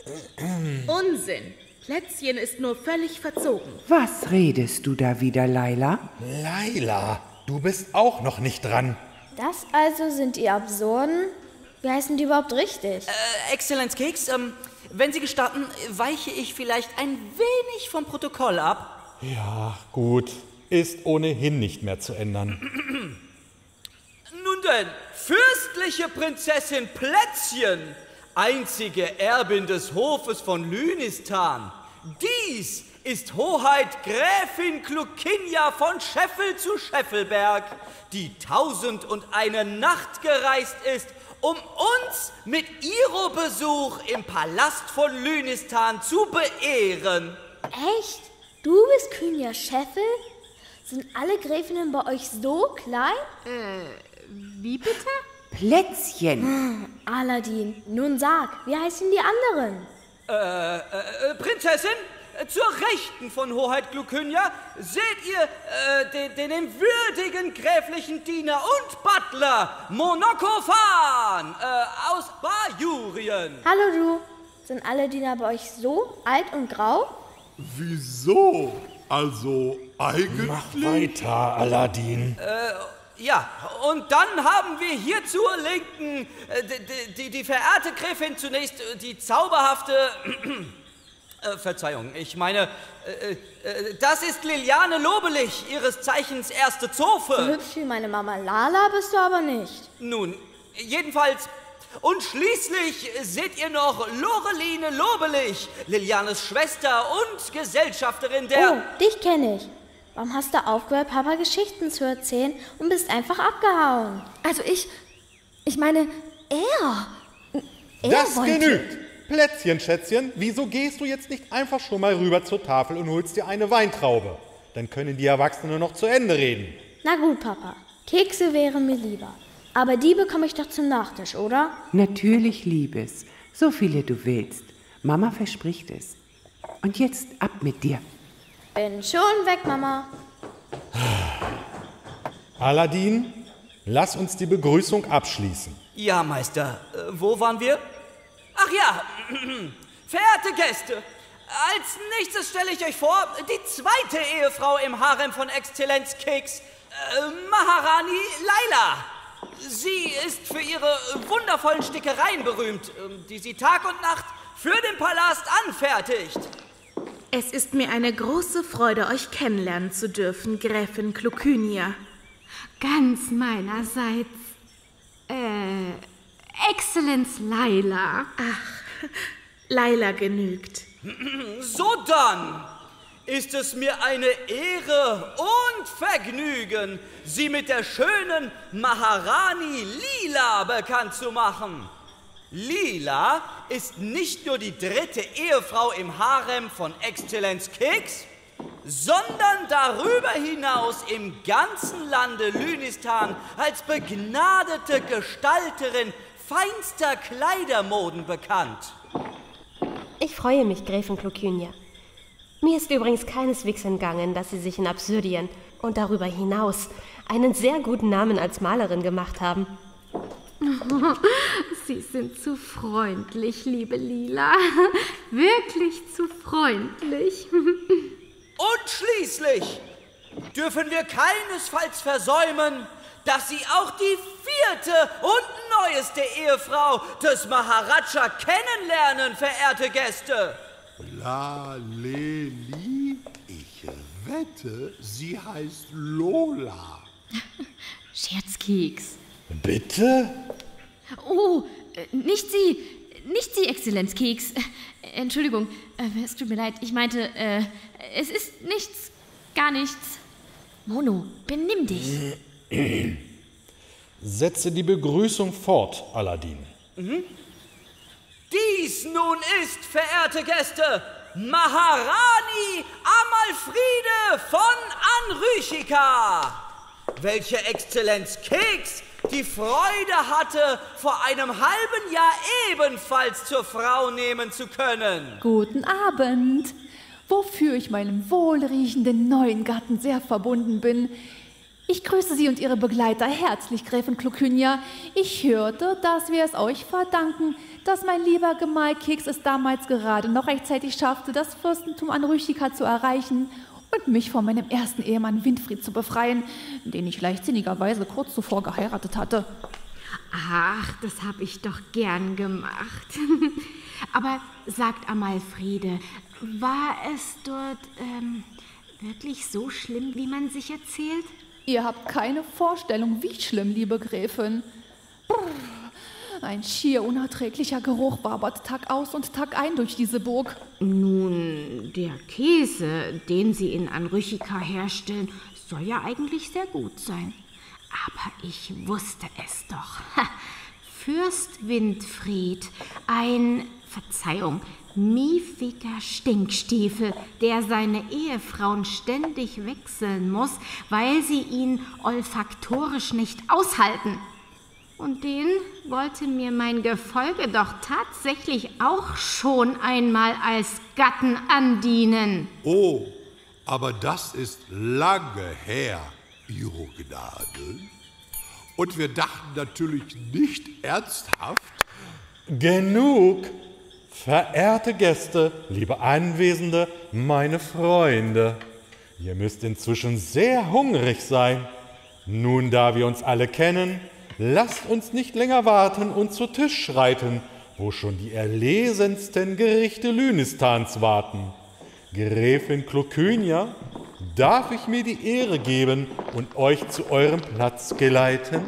Speaker 11: Unsinn. Plätzchen ist nur völlig verzogen.
Speaker 1: Was redest du da wieder, Laila?
Speaker 10: Laila, du bist auch noch nicht dran.
Speaker 2: Das also sind die Absurden? Wie heißen die überhaupt richtig?
Speaker 9: Exzellenz Keks, wenn Sie gestatten, weiche ich vielleicht ein wenig vom Protokoll ab.
Speaker 10: Ja, gut. Ist ohnehin nicht mehr zu ändern.
Speaker 9: Nun denn, fürstliche Prinzessin Plätzchen, einzige Erbin des Hofes von Lünistan. Dies ist Hoheit Gräfin Klukinja von Scheffel zu Scheffelberg, die 1001 Nacht gereist ist, um uns mit ihrem Besuch im Palast von Lünistan zu beehren.
Speaker 2: Echt? Du bist Kynja Scheffel? Sind alle Gräfinnen bei euch so klein?
Speaker 5: Wie bitte?
Speaker 1: Plätzchen.
Speaker 2: Aladin, nun sag, wie heißen die anderen?
Speaker 9: Prinzessin, zur Rechten von Hoheit Klukinja seht ihr den würdigen gräflichen Diener und Butler Monokofan aus Bajurien.
Speaker 2: Hallo du, sind alle Diener bei euch so alt und grau?
Speaker 4: Wieso? Also eigentlich...
Speaker 10: Mach weiter, Aladin.
Speaker 9: Ja, und dann haben wir hier zur Linken die verehrte Gräfin, zunächst die zauberhafte... Verzeihung, ich meine, das ist Liliane Lobelich, ihres Zeichens erste Zofe.
Speaker 2: So hübsch wie meine Mama Lala bist du aber nicht.
Speaker 9: Nun, jedenfalls... Und schließlich seht ihr noch Loreline Lobelich, Lilianes Schwester und Gesellschafterin der...
Speaker 2: Oh, dich kenne ich. Warum hast du aufgehört, Papa Geschichten zu erzählen und bist einfach abgehauen?
Speaker 8: Also ich meine, er
Speaker 10: Das
Speaker 8: wollte...
Speaker 10: genügt. Plätzchen, Schätzchen, wieso gehst du jetzt nicht einfach schon mal rüber zur Tafel und holst dir eine Weintraube? Dann können die Erwachsenen noch zu Ende reden.
Speaker 2: Na gut, Papa. Kekse wären mir lieber. Aber die bekomme ich doch zum Nachtisch, oder?
Speaker 1: Natürlich, Liebes. So viele du willst. Mama verspricht es. Und jetzt ab mit dir.
Speaker 2: Bin schon weg, Mama.
Speaker 10: Aladin, lass uns die Begrüßung abschließen.
Speaker 9: Ja, Meister, wo waren wir? Ach ja, verehrte Gäste, als nächstes stelle ich euch vor, die zweite Ehefrau im Harem von Exzellenz Keks, Maharani Laila. Sie ist für ihre wundervollen Stickereien berühmt, die sie Tag und Nacht für den Palast anfertigt.
Speaker 11: Es ist mir eine große Freude, euch kennenlernen zu dürfen, Gräfin Klukinja.
Speaker 5: Ganz meinerseits. Exzellenz Laila.
Speaker 11: Ach, Laila genügt.
Speaker 9: So dann ist es mir eine Ehre und Vergnügen, Sie mit der schönen Maharani Lila bekannt zu machen. Lila ist nicht nur die dritte Ehefrau im Harem von Exzellenz Keks, sondern darüber hinaus im ganzen Lande Lünistan als begnadete Gestalterin feinster Kleidermoden bekannt.
Speaker 12: Ich freue mich, Gräfin Klukinja. Mir ist übrigens keineswegs entgangen, dass Sie sich in Absurdien und darüber hinaus einen sehr guten Namen als Malerin gemacht haben.
Speaker 5: Sie sind zu freundlich, liebe Lila. Wirklich zu freundlich.
Speaker 9: Und schließlich dürfen wir keinesfalls versäumen, dass Sie auch die vierte und neueste Ehefrau des Maharaja kennenlernen, verehrte Gäste.
Speaker 4: Laleli, ich wette, sie heißt Lola.
Speaker 6: Scherzkeks.
Speaker 10: Bitte?
Speaker 6: Oh, Nicht Sie, Exzellenz Keks. Entschuldigung, es tut mir leid. Ich meinte, es ist nichts, gar nichts. Mono, benimm dich.
Speaker 10: Setze die Begrüßung fort, Aladin.
Speaker 9: Dies nun ist, verehrte Gäste, Maharani Amalfriede von Anrüchika, welche Exzellenz Keks die Freude hatte, vor einem halben Jahr ebenfalls zur Frau nehmen zu können.
Speaker 13: Guten Abend, wofür ich meinem wohlriechenden neuen Gatten sehr verbunden bin. Ich grüße Sie und Ihre Begleiter herzlich, Gräfin Klokynia. Ich hörte, dass wir es euch verdanken, dass mein lieber Gemahl Keks es damals gerade noch rechtzeitig schaffte, das Fürstentum Anrüchika zu erreichen und mich von meinem ersten Ehemann Winfried zu befreien, den ich leichtsinnigerweise kurz zuvor geheiratet hatte.
Speaker 5: Ach, das habe ich doch gern gemacht. Aber sagt Amalfriede, war es dort wirklich so schlimm, wie man sich erzählt?
Speaker 13: Ihr habt keine Vorstellung, wie schlimm, liebe Gräfin. Ein schier unerträglicher Geruch wabert Tag aus und Tag ein durch diese Burg.
Speaker 5: Nun, der Käse, den sie in Anrüchika herstellen, soll ja eigentlich sehr gut sein. Aber ich wusste es doch. Fürst Winfried, ein, Verzeihung, miefiger Stinkstiefel, der seine Ehefrauen ständig wechseln muss, weil sie ihn olfaktorisch nicht aushalten. Und den wollte mir mein Gefolge doch tatsächlich auch schon einmal als Gatten andienen.
Speaker 4: Oh, aber das ist lange her, Ihre Gnade. Und wir dachten natürlich nicht ernsthaft.
Speaker 10: Genug! Verehrte Gäste, liebe Anwesende, meine Freunde, ihr müsst inzwischen sehr hungrig sein. Nun, da wir uns alle kennen, lasst uns nicht länger warten und zu Tisch schreiten, wo schon die erlesensten Gerichte Lynistans warten. Gräfin Klokynia, darf ich mir die Ehre geben und euch zu eurem Platz geleiten?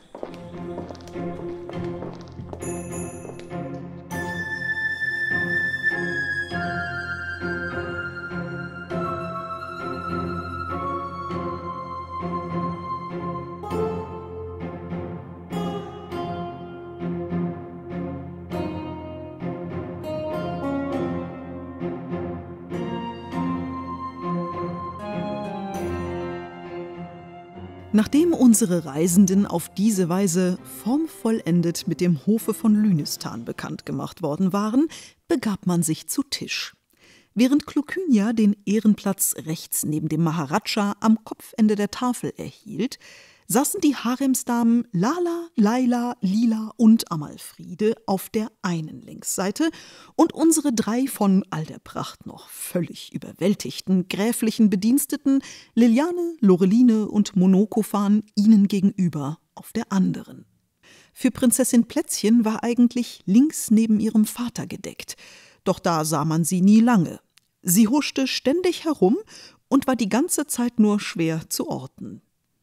Speaker 3: Nachdem unsere Reisenden auf diese Weise formvollendet mit dem Hofe von Lynistan bekannt gemacht worden waren, begab man sich zu Tisch. Während Klokynia den Ehrenplatz rechts neben dem Maharaja am Kopfende der Tafel erhielt, saßen die Haremsdamen Lala, Laila, Lila und Amalfriede auf der einen Linksseite und unsere drei von all der Pracht noch völlig überwältigten gräflichen Bediensteten Liliane, Loreline und Monokophan ihnen gegenüber auf der anderen. Für Prinzessin Plätzchen war eigentlich links neben ihrem Vater gedeckt, doch da sah man sie nie lange. Sie huschte ständig herum und war die ganze Zeit nur schwer zu orten.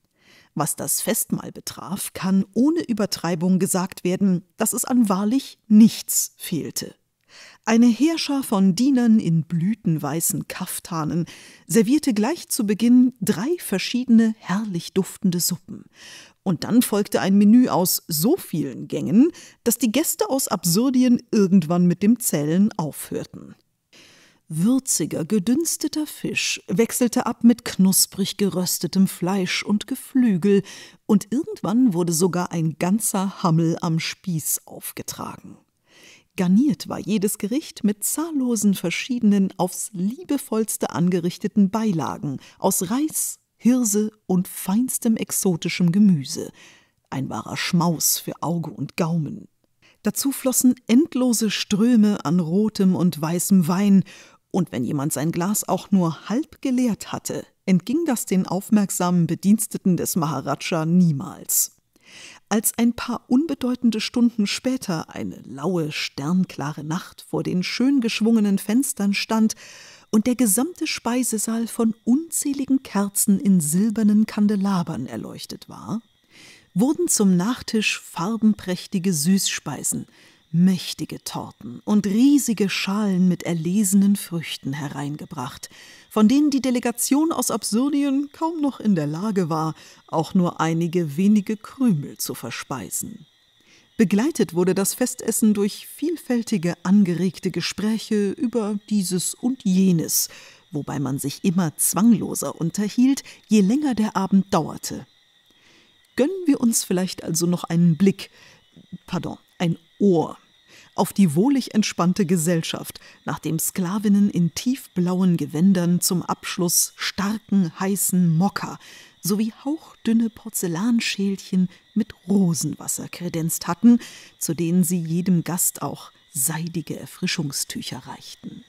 Speaker 3: Was das Festmahl betraf, kann ohne Übertreibung gesagt werden, dass es an wahrlich nichts fehlte. Eine Heerschar von Dienern in blütenweißen Kaftanen servierte gleich zu Beginn 3 verschiedene herrlich duftende Suppen. Und dann folgte ein Menü aus so vielen Gängen, dass die Gäste aus Absurdien irgendwann mit dem Zählen aufhörten. Würziger, gedünsteter Fisch wechselte ab mit knusprig geröstetem Fleisch und Geflügel, und irgendwann wurde sogar ein ganzer Hammel am Spieß aufgetragen. Garniert war jedes Gericht mit zahllosen verschiedenen, aufs liebevollste angerichteten Beilagen aus Reis, Hirse und feinstem exotischem Gemüse. Ein wahrer Schmaus für Auge und Gaumen. Dazu flossen endlose Ströme an rotem und weißem Wein, und wenn jemand sein Glas auch nur halb geleert hatte, entging das den aufmerksamen Bediensteten des Maharaja niemals. Als ein paar unbedeutende Stunden später eine laue, sternklare Nacht vor den schön geschwungenen Fenstern stand und der gesamte Speisesaal von unzähligen Kerzen in silbernen Kandelabern erleuchtet war, wurden zum Nachtisch farbenprächtige Süßspeisen, mächtige Torten und riesige Schalen mit erlesenen Früchten hereingebracht, von denen die Delegation aus Absurdien kaum noch in der Lage war, auch nur einige wenige Krümel zu verspeisen. Begleitet wurde das Festessen durch vielfältige angeregte Gespräche über dieses und jenes, wobei man sich immer zwangloser unterhielt, je länger der Abend dauerte. Gönnen wir uns vielleicht also noch einen Blick, ein Ohr, auf die wohlig entspannte Gesellschaft, nachdem Sklavinnen in tiefblauen Gewändern zum Abschluss starken, heißen Mokka sowie hauchdünne Porzellanschälchen mit Rosenwasser kredenzt hatten, zu denen sie jedem Gast auch seidige Erfrischungstücher reichten.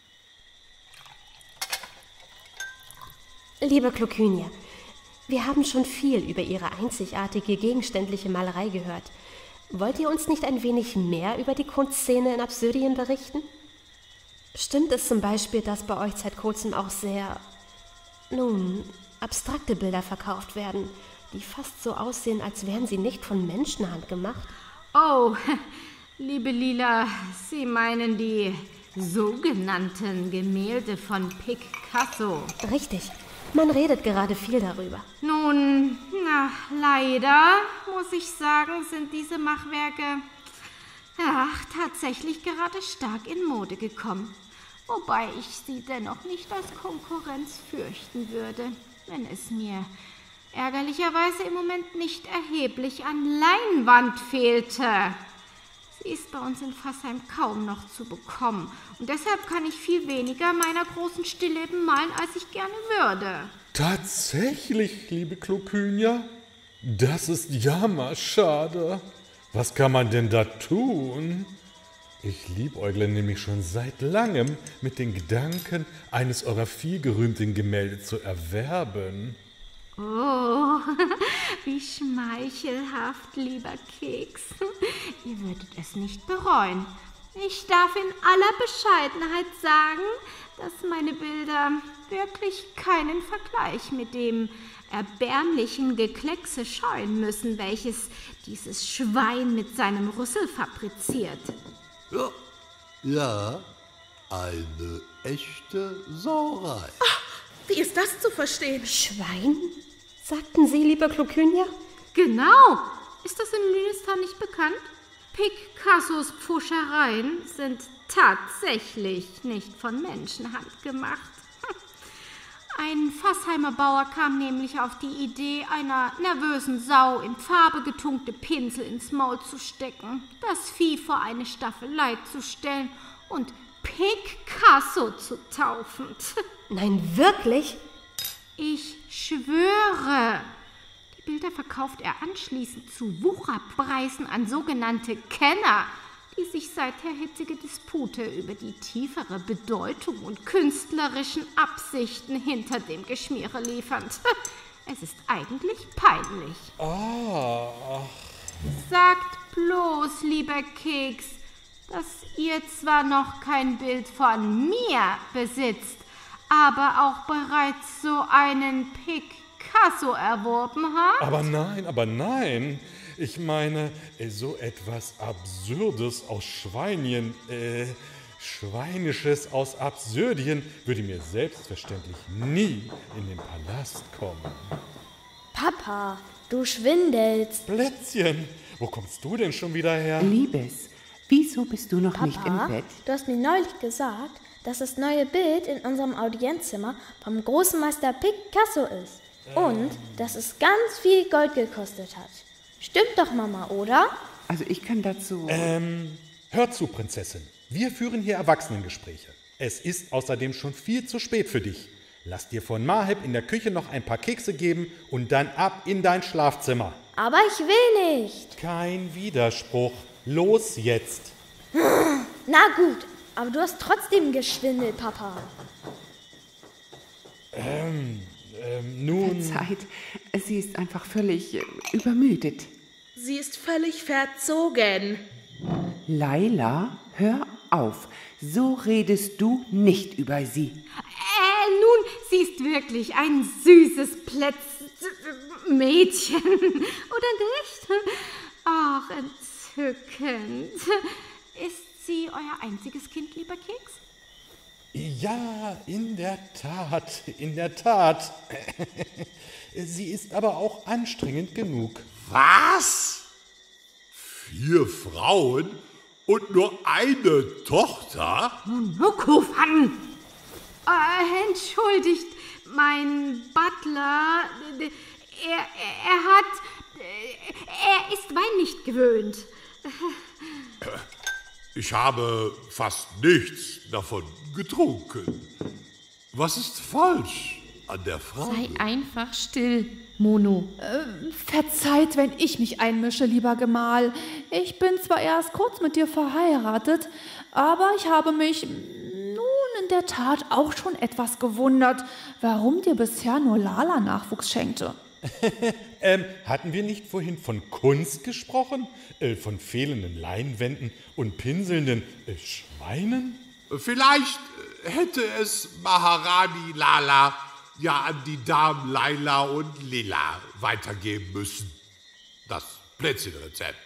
Speaker 12: Liebe Klokynia, wir haben schon viel über Ihre einzigartige gegenständliche Malerei gehört. Wollt ihr uns nicht ein wenig mehr über die Kunstszene in Absurdien berichten? Stimmt es zum Beispiel, dass bei euch seit kurzem auch sehr, abstrakte Bilder verkauft werden, die fast so aussehen, als wären sie nicht von Menschenhand gemacht?
Speaker 5: Oh, liebe Lila, Sie meinen die sogenannten Gemälde von Picasso.
Speaker 12: Richtig. Man redet gerade viel darüber.
Speaker 5: Nun, leider, muss ich sagen, sind diese Machwerke tatsächlich gerade stark in Mode gekommen. Wobei ich sie dennoch nicht als Konkurrenz fürchten würde, wenn es mir ärgerlicherweise im Moment nicht erheblich an Leinwand fehlte. Sie ist bei uns in Fassheim kaum noch zu bekommen. Und deshalb kann ich viel weniger meiner großen Stillleben malen, als ich gerne würde.
Speaker 10: Tatsächlich, liebe Klokynia? Das ist jammerschade. Was kann man denn da tun? Ich liebäugle nämlich schon seit langem mit den Gedanken, eines eurer vielgerühmten Gemälde zu erwerben.
Speaker 5: Oh, wie schmeichelhaft, lieber Keks. Ihr würdet es nicht bereuen. Ich darf in aller Bescheidenheit sagen, dass meine Bilder wirklich keinen Vergleich mit dem erbärmlichen Gekleckse scheuen müssen, welches dieses Schwein mit seinem Rüssel fabriziert.
Speaker 4: Ja, eine echte Sauerei.
Speaker 11: Wie ist das zu verstehen?
Speaker 12: Schwein? Sagten Sie, lieber Klokynia?
Speaker 5: Genau. Ist das in Lünistan nicht bekannt? Picassos Pfuschereien sind tatsächlich nicht von Menschenhand gemacht. Ein Fassheimer Bauer kam nämlich auf die Idee, einer nervösen Sau in Farbe getunkte Pinsel ins Maul zu stecken, das Vieh vor eine Staffelei zu stellen und Picasso zu taufen.
Speaker 12: Nein, wirklich?
Speaker 5: Ich schwöre. Die Bilder verkauft er anschließend zu Wucherpreisen an sogenannte Kenner, die sich seither hitzige Dispute über die tiefere Bedeutung und künstlerischen Absichten hinter dem Geschmiere liefern. Es ist eigentlich peinlich. Sagt bloß, lieber Keks, dass ihr zwar noch kein Bild von mir besitzt, aber auch bereits so einen Picasso erworben habt?
Speaker 10: Aber nein. Ich meine, so etwas Absurdes aus Schweinisches aus Absurdien würde mir selbstverständlich nie in den Palast kommen.
Speaker 2: Papa, du schwindelst.
Speaker 10: Plätzchen, wo kommst du denn schon wieder her?
Speaker 1: Liebes, wieso bist du noch
Speaker 2: Papa,
Speaker 1: nicht im Bett?
Speaker 2: Du hast mir neulich gesagt, dass das neue Bild in unserem Audienzzimmer vom großen Meister Picasso ist. Und dass es ganz viel Gold gekostet hat. Stimmt doch, Mama, oder?
Speaker 1: Also ich kann dazu...
Speaker 10: Hör zu, Prinzessin. Wir führen hier Erwachsenengespräche. Es ist außerdem schon viel zu spät für dich. Lass dir von Maheb in der Küche noch ein paar Kekse geben und dann ab in dein Schlafzimmer.
Speaker 2: Aber ich will nicht.
Speaker 10: Kein Widerspruch. Los jetzt.
Speaker 2: Na gut, aber du hast trotzdem geschwindelt, Papa.
Speaker 10: Nun...
Speaker 1: Verzeiht, sie ist einfach völlig übermüdet.
Speaker 11: Sie ist völlig verzogen.
Speaker 1: Laila, hör auf. So redest du nicht über sie.
Speaker 5: Nun, Sie ist wirklich ein süßes Mädchen, oder nicht? Ach, entzückend. Ist sie euer einziges Kind, lieber Keks?
Speaker 10: Ja, in der Tat, in der Tat. Sie ist aber auch anstrengend genug.
Speaker 4: Was? 4 Frauen und nur eine Tochter?
Speaker 5: Monokofan! Entschuldigt, mein Butler, er ist Wein nicht gewöhnt.
Speaker 4: Ich habe fast nichts davon getrunken. Was ist falsch an der Frage?
Speaker 6: Sei einfach still, Mono.
Speaker 13: Verzeiht, wenn ich mich einmische, lieber Gemahl. Ich bin zwar erst kurz mit dir verheiratet, aber ich habe mich nun in der Tat auch schon etwas gewundert, warum dir bisher nur Lala Nachwuchs schenkte.
Speaker 10: Hatten wir nicht vorhin von Kunst gesprochen? Von fehlenden Leinwänden und pinselnden Schweinen?
Speaker 4: Vielleicht hätte es Maharani Lala ja an die Damen Laila und Lila weitergeben müssen. Das Plätzchenrezept.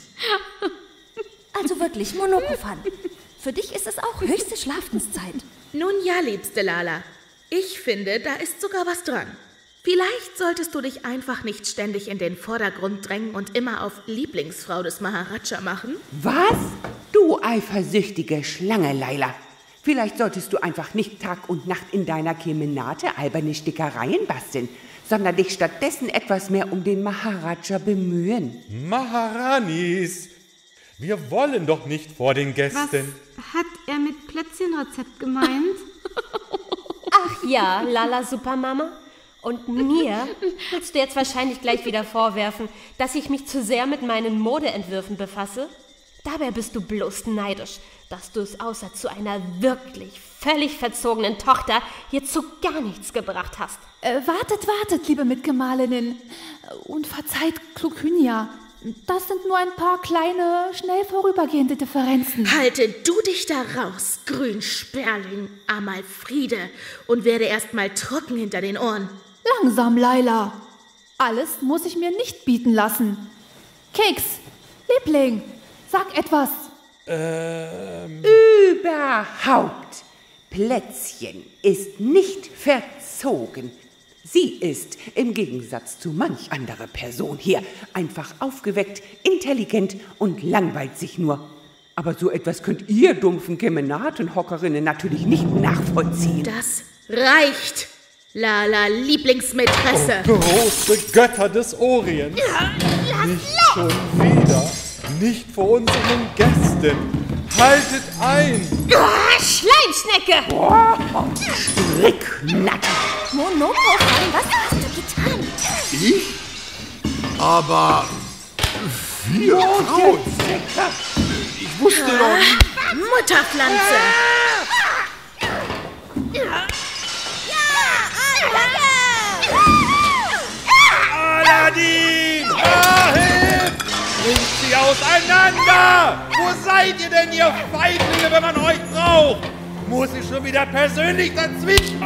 Speaker 8: Also wirklich, Monokofan. Für dich ist es auch höchste Schlafenszeit.
Speaker 11: Nun ja, liebste Lala. Ich finde, da ist sogar was dran. Vielleicht solltest du dich einfach nicht ständig in den Vordergrund drängen und immer auf Lieblingsfrau des Maharaja machen.
Speaker 1: Was? Du eifersüchtige Schlange, Laila. Vielleicht solltest du einfach nicht Tag und Nacht in deiner Kemenate alberne Stickereien basteln, sondern dich stattdessen etwas mehr um den Maharaja bemühen.
Speaker 10: Maharanis, wir wollen doch nicht vor den Gästen.
Speaker 5: Was hat er mit Plätzchenrezept gemeint?
Speaker 12: Ach ja, Lala Supermama. Und mir willst du jetzt wahrscheinlich gleich wieder vorwerfen, dass ich mich zu sehr mit meinen Modeentwürfen befasse? Dabei bist du bloß neidisch, dass du es außer zu einer wirklich völlig verzogenen Tochter hier zu gar nichts gebracht hast.
Speaker 13: Wartet, liebe Mitgemahlinnen. Und verzeiht Klokynia. Das sind nur ein paar kleine, schnell vorübergehende Differenzen.
Speaker 11: Halte du dich da raus, Grünsperling, Amalfriede, und werde erst mal trocken hinter den Ohren.
Speaker 13: Langsam, Laila. Alles muss ich mir nicht bieten lassen. Keks, Liebling, sag etwas.
Speaker 1: Überhaupt. Plätzchen ist nicht verzogen. Sie ist, im Gegensatz zu manch anderer Person hier, einfach aufgeweckt, intelligent und langweilt sich nur. Aber so etwas könnt ihr dumpfen Kemenatenhockerinnen natürlich nicht nachvollziehen.
Speaker 11: Das reicht, Lala Lieblingsmätresse.
Speaker 10: Oh, große Götter des Orients.
Speaker 11: Ja,
Speaker 10: nicht schon wieder, nicht vor unseren Gästen. Haltet ein!
Speaker 12: Oh, Schleimschnecke!
Speaker 1: Oh, Stricknatter!
Speaker 12: Monokofan, was hast du getan?
Speaker 4: Ich? Aber 4 Frauen. Ich wusste doch nicht.
Speaker 11: Mutterpflanze!
Speaker 10: Aladdin! Hilf! Bringt sie auseinander! Wo seid ihr denn, ihr Feiglinge, wenn man euch braucht? Muss ich schon wieder persönlich dazwischen?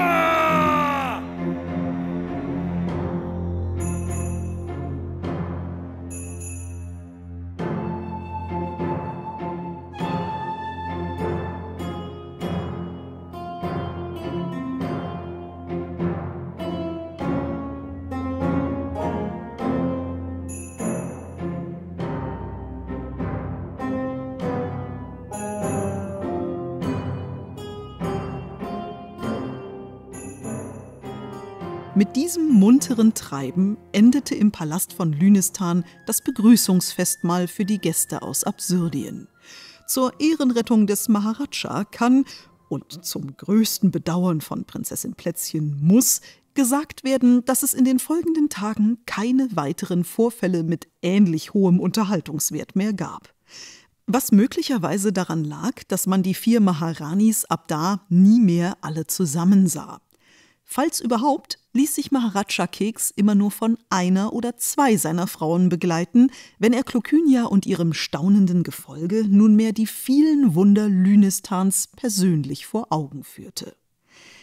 Speaker 3: Mit diesem munteren Treiben endete im Palast von Lünistan das Begrüßungsfestmahl für die Gäste aus Absurdien. Zur Ehrenrettung des Maharaja kann, und zum größten Bedauern von Prinzessin Plätzchen muss, gesagt werden, dass es in den folgenden Tagen keine weiteren Vorfälle mit ähnlich hohem Unterhaltungswert mehr gab. Was möglicherweise daran lag, dass man die 4 Maharanis ab da nie mehr alle zusammen sah. Falls überhaupt, ließ sich Maharaja Keks immer nur von einer oder 2 seiner Frauen begleiten, wenn er Klokynia und ihrem staunenden Gefolge nunmehr die vielen Wunder Lünistans persönlich vor Augen führte.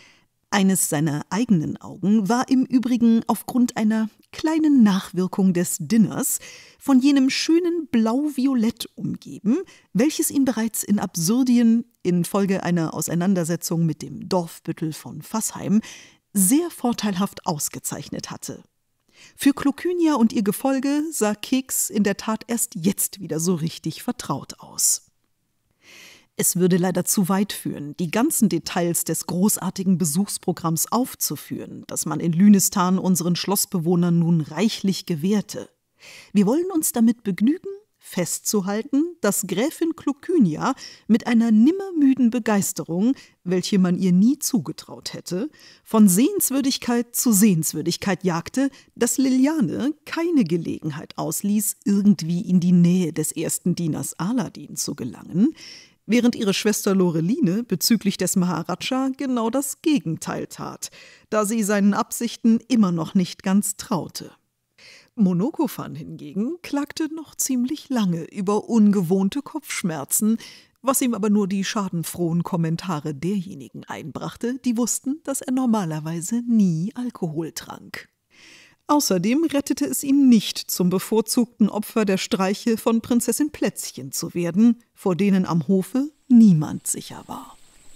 Speaker 3: Eines seiner eigenen Augen war im Übrigen aufgrund einer kleinen Nachwirkung des Dinners von jenem schönen Blau-Violett umgeben, welches ihn bereits in Absurdien infolge einer Auseinandersetzung mit dem Dorfbüttel von Fassheim sehr vorteilhaft ausgezeichnet hatte. Für Klokynia und ihr Gefolge sah Keks in der Tat erst jetzt wieder so richtig vertraut aus. Es würde leider zu weit führen, die ganzen Details des großartigen Besuchsprogramms aufzuführen, das man in Lünistan unseren Schlossbewohnern nun reichlich gewährte. Wir wollen uns damit begnügen, festzuhalten, dass Gräfin Klokynia mit einer nimmermüden Begeisterung, welche man ihr nie zugetraut hätte, von Sehenswürdigkeit zu Sehenswürdigkeit jagte, dass Liliane keine Gelegenheit ausließ, irgendwie in die Nähe des ersten Dieners Aladin zu gelangen, während ihre Schwester Loreline bezüglich des Maharaja genau das Gegenteil tat, da sie seinen Absichten immer noch nicht ganz traute. Monokofan hingegen klagte noch ziemlich lange über ungewohnte Kopfschmerzen, was ihm aber nur die schadenfrohen Kommentare derjenigen einbrachte, die wussten, dass er normalerweise nie Alkohol trank. Außerdem rettete es ihn nicht, zum bevorzugten Opfer der Streiche von Prinzessin Plätzchen zu werden, vor denen am Hofe niemand sicher war.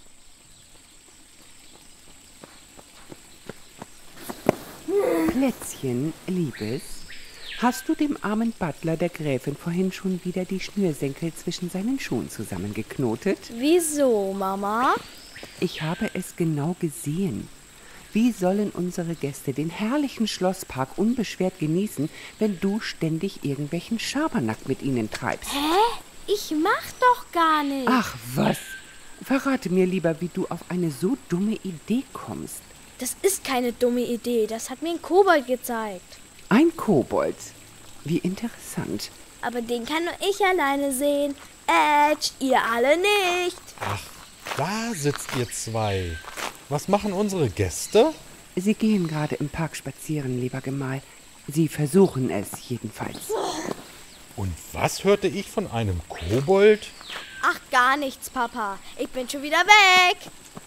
Speaker 1: Plätzchen, Liebes, hast du dem armen Butler der Gräfin vorhin schon wieder die Schnürsenkel zwischen seinen Schuhen zusammengeknotet?
Speaker 2: Wieso, Mama?
Speaker 1: Ich habe es genau gesehen. Wie sollen unsere Gäste den herrlichen Schlosspark unbeschwert genießen, wenn du ständig irgendwelchen Schabernack mit ihnen treibst?
Speaker 2: Hä? Ich mach doch gar nichts.
Speaker 1: Ach was! Verrate mir lieber, wie du auf eine so dumme Idee kommst.
Speaker 2: Das ist keine dumme Idee, das hat mir ein Kobold gezeigt.
Speaker 1: Ein Kobold? Wie interessant.
Speaker 2: Aber den kann nur ich alleine sehen. Ihr alle nicht.
Speaker 10: Ach, da sitzt ihr zwei. Was machen unsere Gäste?
Speaker 1: Sie gehen gerade im Park spazieren, lieber Gemahl. Sie versuchen es jedenfalls.
Speaker 10: Und was hörte ich von einem Kobold?
Speaker 2: Ach, gar nichts, Papa. Ich bin schon wieder weg.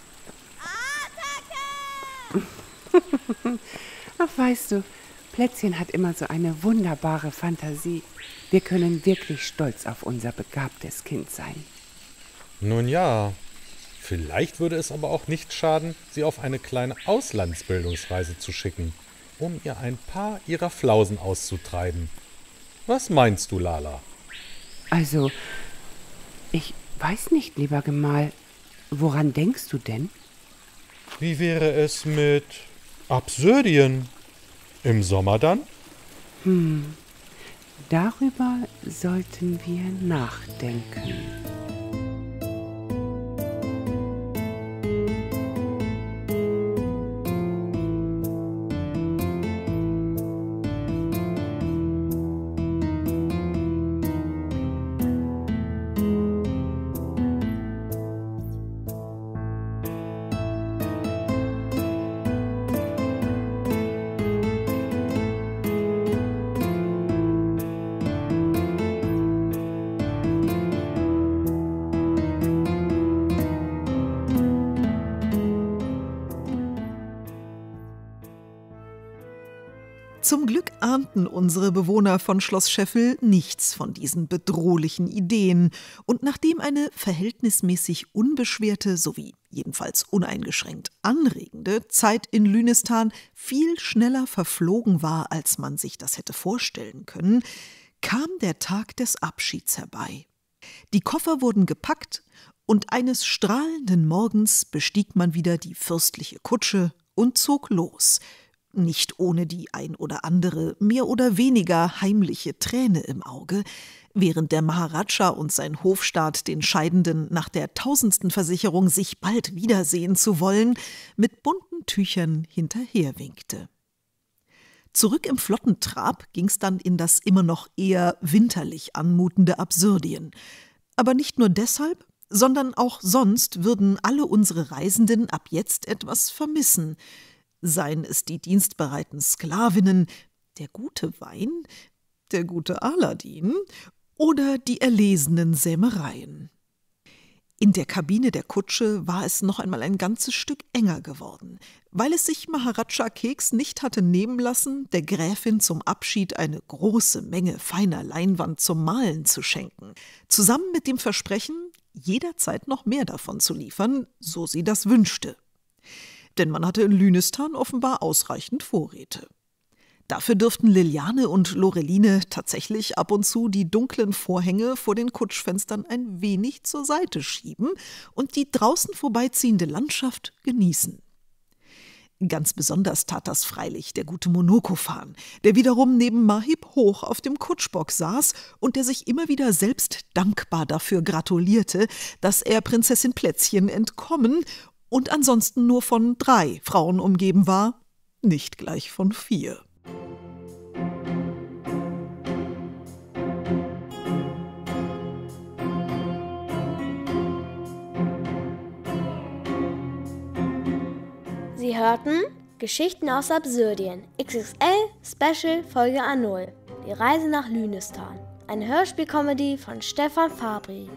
Speaker 1: Attacke! Ach, weißt du, Plätzchen hat immer so eine wunderbare Fantasie. Wir können wirklich stolz auf unser begabtes Kind sein.
Speaker 10: Nun ja. Vielleicht würde es aber auch nicht schaden, sie auf eine kleine Auslandsbildungsreise zu schicken, um ihr ein paar ihrer Flausen auszutreiben. Was meinst du, Lala?
Speaker 1: Also, ich weiß nicht, lieber Gemahl. Woran denkst du denn?
Speaker 10: Wie wäre es mit Absurdien? Im Sommer dann?
Speaker 1: Darüber sollten wir nachdenken.
Speaker 3: Zum Glück ahnten unsere Bewohner von Schloss Scheffel nichts von diesen bedrohlichen Ideen, und nachdem eine verhältnismäßig unbeschwerte sowie jedenfalls uneingeschränkt anregende Zeit in Lünistan viel schneller verflogen war, als man sich das hätte vorstellen können, kam der Tag des Abschieds herbei. Die Koffer wurden gepackt, und eines strahlenden Morgens bestieg man wieder die fürstliche Kutsche und zog los, nicht ohne die ein oder andere mehr oder weniger heimliche Träne im Auge, während der Maharaja und sein Hofstaat den Scheidenden nach der 1000. Versicherung, sich bald wiedersehen zu wollen, mit bunten Tüchern hinterherwinkte. Zurück im Flottentrab ging's dann in das immer noch eher winterlich anmutende Absurdien. Aber nicht nur deshalb, sondern auch sonst würden alle unsere Reisenden ab jetzt etwas vermissen. Seien es die dienstbereiten Sklavinnen, der gute Wein, der gute Aladin oder die erlesenen Sämereien. In der Kabine der Kutsche war es noch einmal ein ganzes Stück enger geworden, weil es sich Maharaja Keks nicht hatte nehmen lassen, der Gräfin zum Abschied eine große Menge feiner Leinwand zum Malen zu schenken, zusammen mit dem Versprechen, jederzeit noch mehr davon zu liefern, so sie das wünschte. Denn man hatte in Lünistan offenbar ausreichend Vorräte. Dafür dürften Liliane und Loreline tatsächlich ab und zu die dunklen Vorhänge vor den Kutschfenstern ein wenig zur Seite schieben und die draußen vorbeiziehende Landschaft genießen. Ganz besonders tat das freilich der gute Monokofan, der wiederum neben Mahib hoch auf dem Kutschbock saß und der sich immer wieder selbst dankbar dafür gratulierte, dass er Prinzessin Plätzchen entkommen und ansonsten nur von 3 Frauen umgeben war, nicht gleich von 4.
Speaker 2: Sie hörten Geschichten aus Absurdien, XXL Special Folge A0, die Reise nach Lünistan, eine Hörspielkomödie von Stefan Fabri.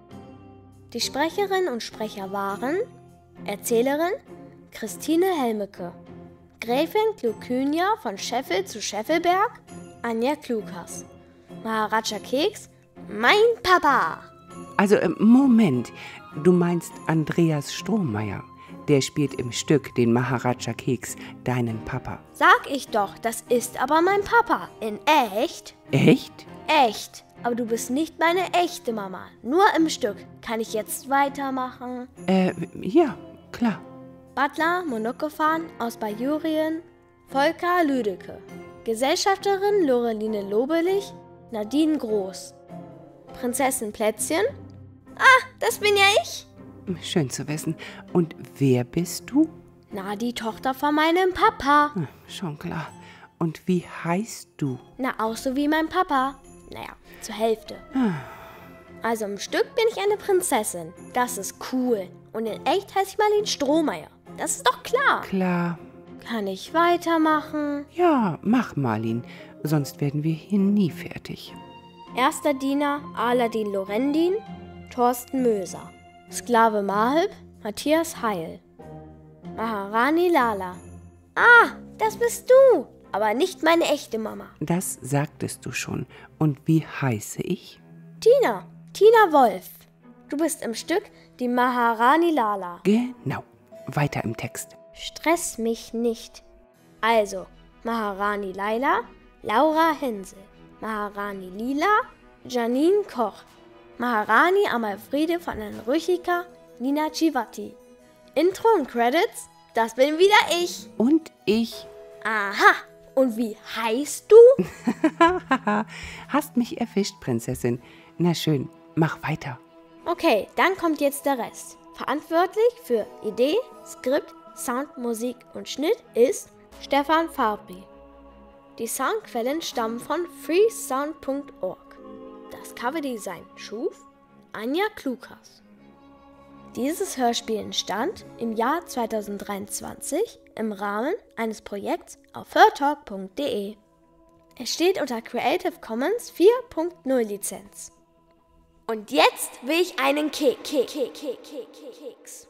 Speaker 2: Die Sprecherinnen und Sprecher waren Erzählerin Christine Helmeke, Gräfin Klokynia von Scheffel zu Scheffelberg Anja Klukas, Maharaja Keks, mein Papa.
Speaker 1: Also, Moment, du meinst Andreas Strohmeier. Der spielt im Stück den Maharaja Keks, deinen Papa.
Speaker 2: Sag ich doch, das ist aber mein Papa. In echt?
Speaker 1: Echt?
Speaker 2: Echt. Aber du bist nicht meine echte Mama. Nur im Stück. Kann ich jetzt weitermachen?
Speaker 1: Ja, klar.
Speaker 2: Butler Monokofan aus Bajurien, Volker Lüdecke. Gesellschafterin Loreline Lobelich, Nadine Groß. Prinzessin Plätzchen? Ah, das bin ja ich.
Speaker 1: Schön zu wissen. Und wer bist du?
Speaker 2: Na, die Tochter von meinem Papa.
Speaker 1: Schon klar. Und wie heißt du?
Speaker 2: Na, auch so wie mein Papa. Naja, zur Hälfte. Also im Stück bin ich eine Prinzessin. Das ist cool. Und in echt heiße ich Marlene Strohmeier. Das ist doch klar.
Speaker 1: Klar.
Speaker 2: Kann ich weitermachen?
Speaker 1: Ja, mach, Marlin. Sonst werden wir hier nie fertig.
Speaker 2: Erster Diener Aladin Lorendin, Thorsten Möser. Sklave Mahib, Matthias Heil. Maharani Lala. Ah, das bist du. Aber nicht meine echte Mama.
Speaker 1: Das sagtest du schon. Und wie heiße ich?
Speaker 2: Tina Wolf. Du bist im Stück die Maharani Lala.
Speaker 1: Genau. Weiter im Text.
Speaker 2: Stress mich nicht. Also, Maharani Laila, Laura Hensel. Maharani Lila, Janine Koch. Maharani Amalfriede von Anruchika, Nina Chivati. Intro und Credits, das bin wieder ich.
Speaker 1: Und ich.
Speaker 2: Aha, und wie heißt du?
Speaker 1: Hast mich erwischt, Prinzessin. Na schön, mach weiter.
Speaker 2: Okay, dann kommt jetzt der Rest. Verantwortlich für Idee, Skript, Sound, Musik und Schnitt ist Stefan Fabri. Die Soundquellen stammen von freesound.org. Das Coverdesign schuf Anja Klukas. Dieses Hörspiel entstand im Jahr 2023 im Rahmen eines Projekts auf hörtalk.de. Es steht unter Creative Commons 4.0 Lizenz. Und jetzt will ich einen Keks.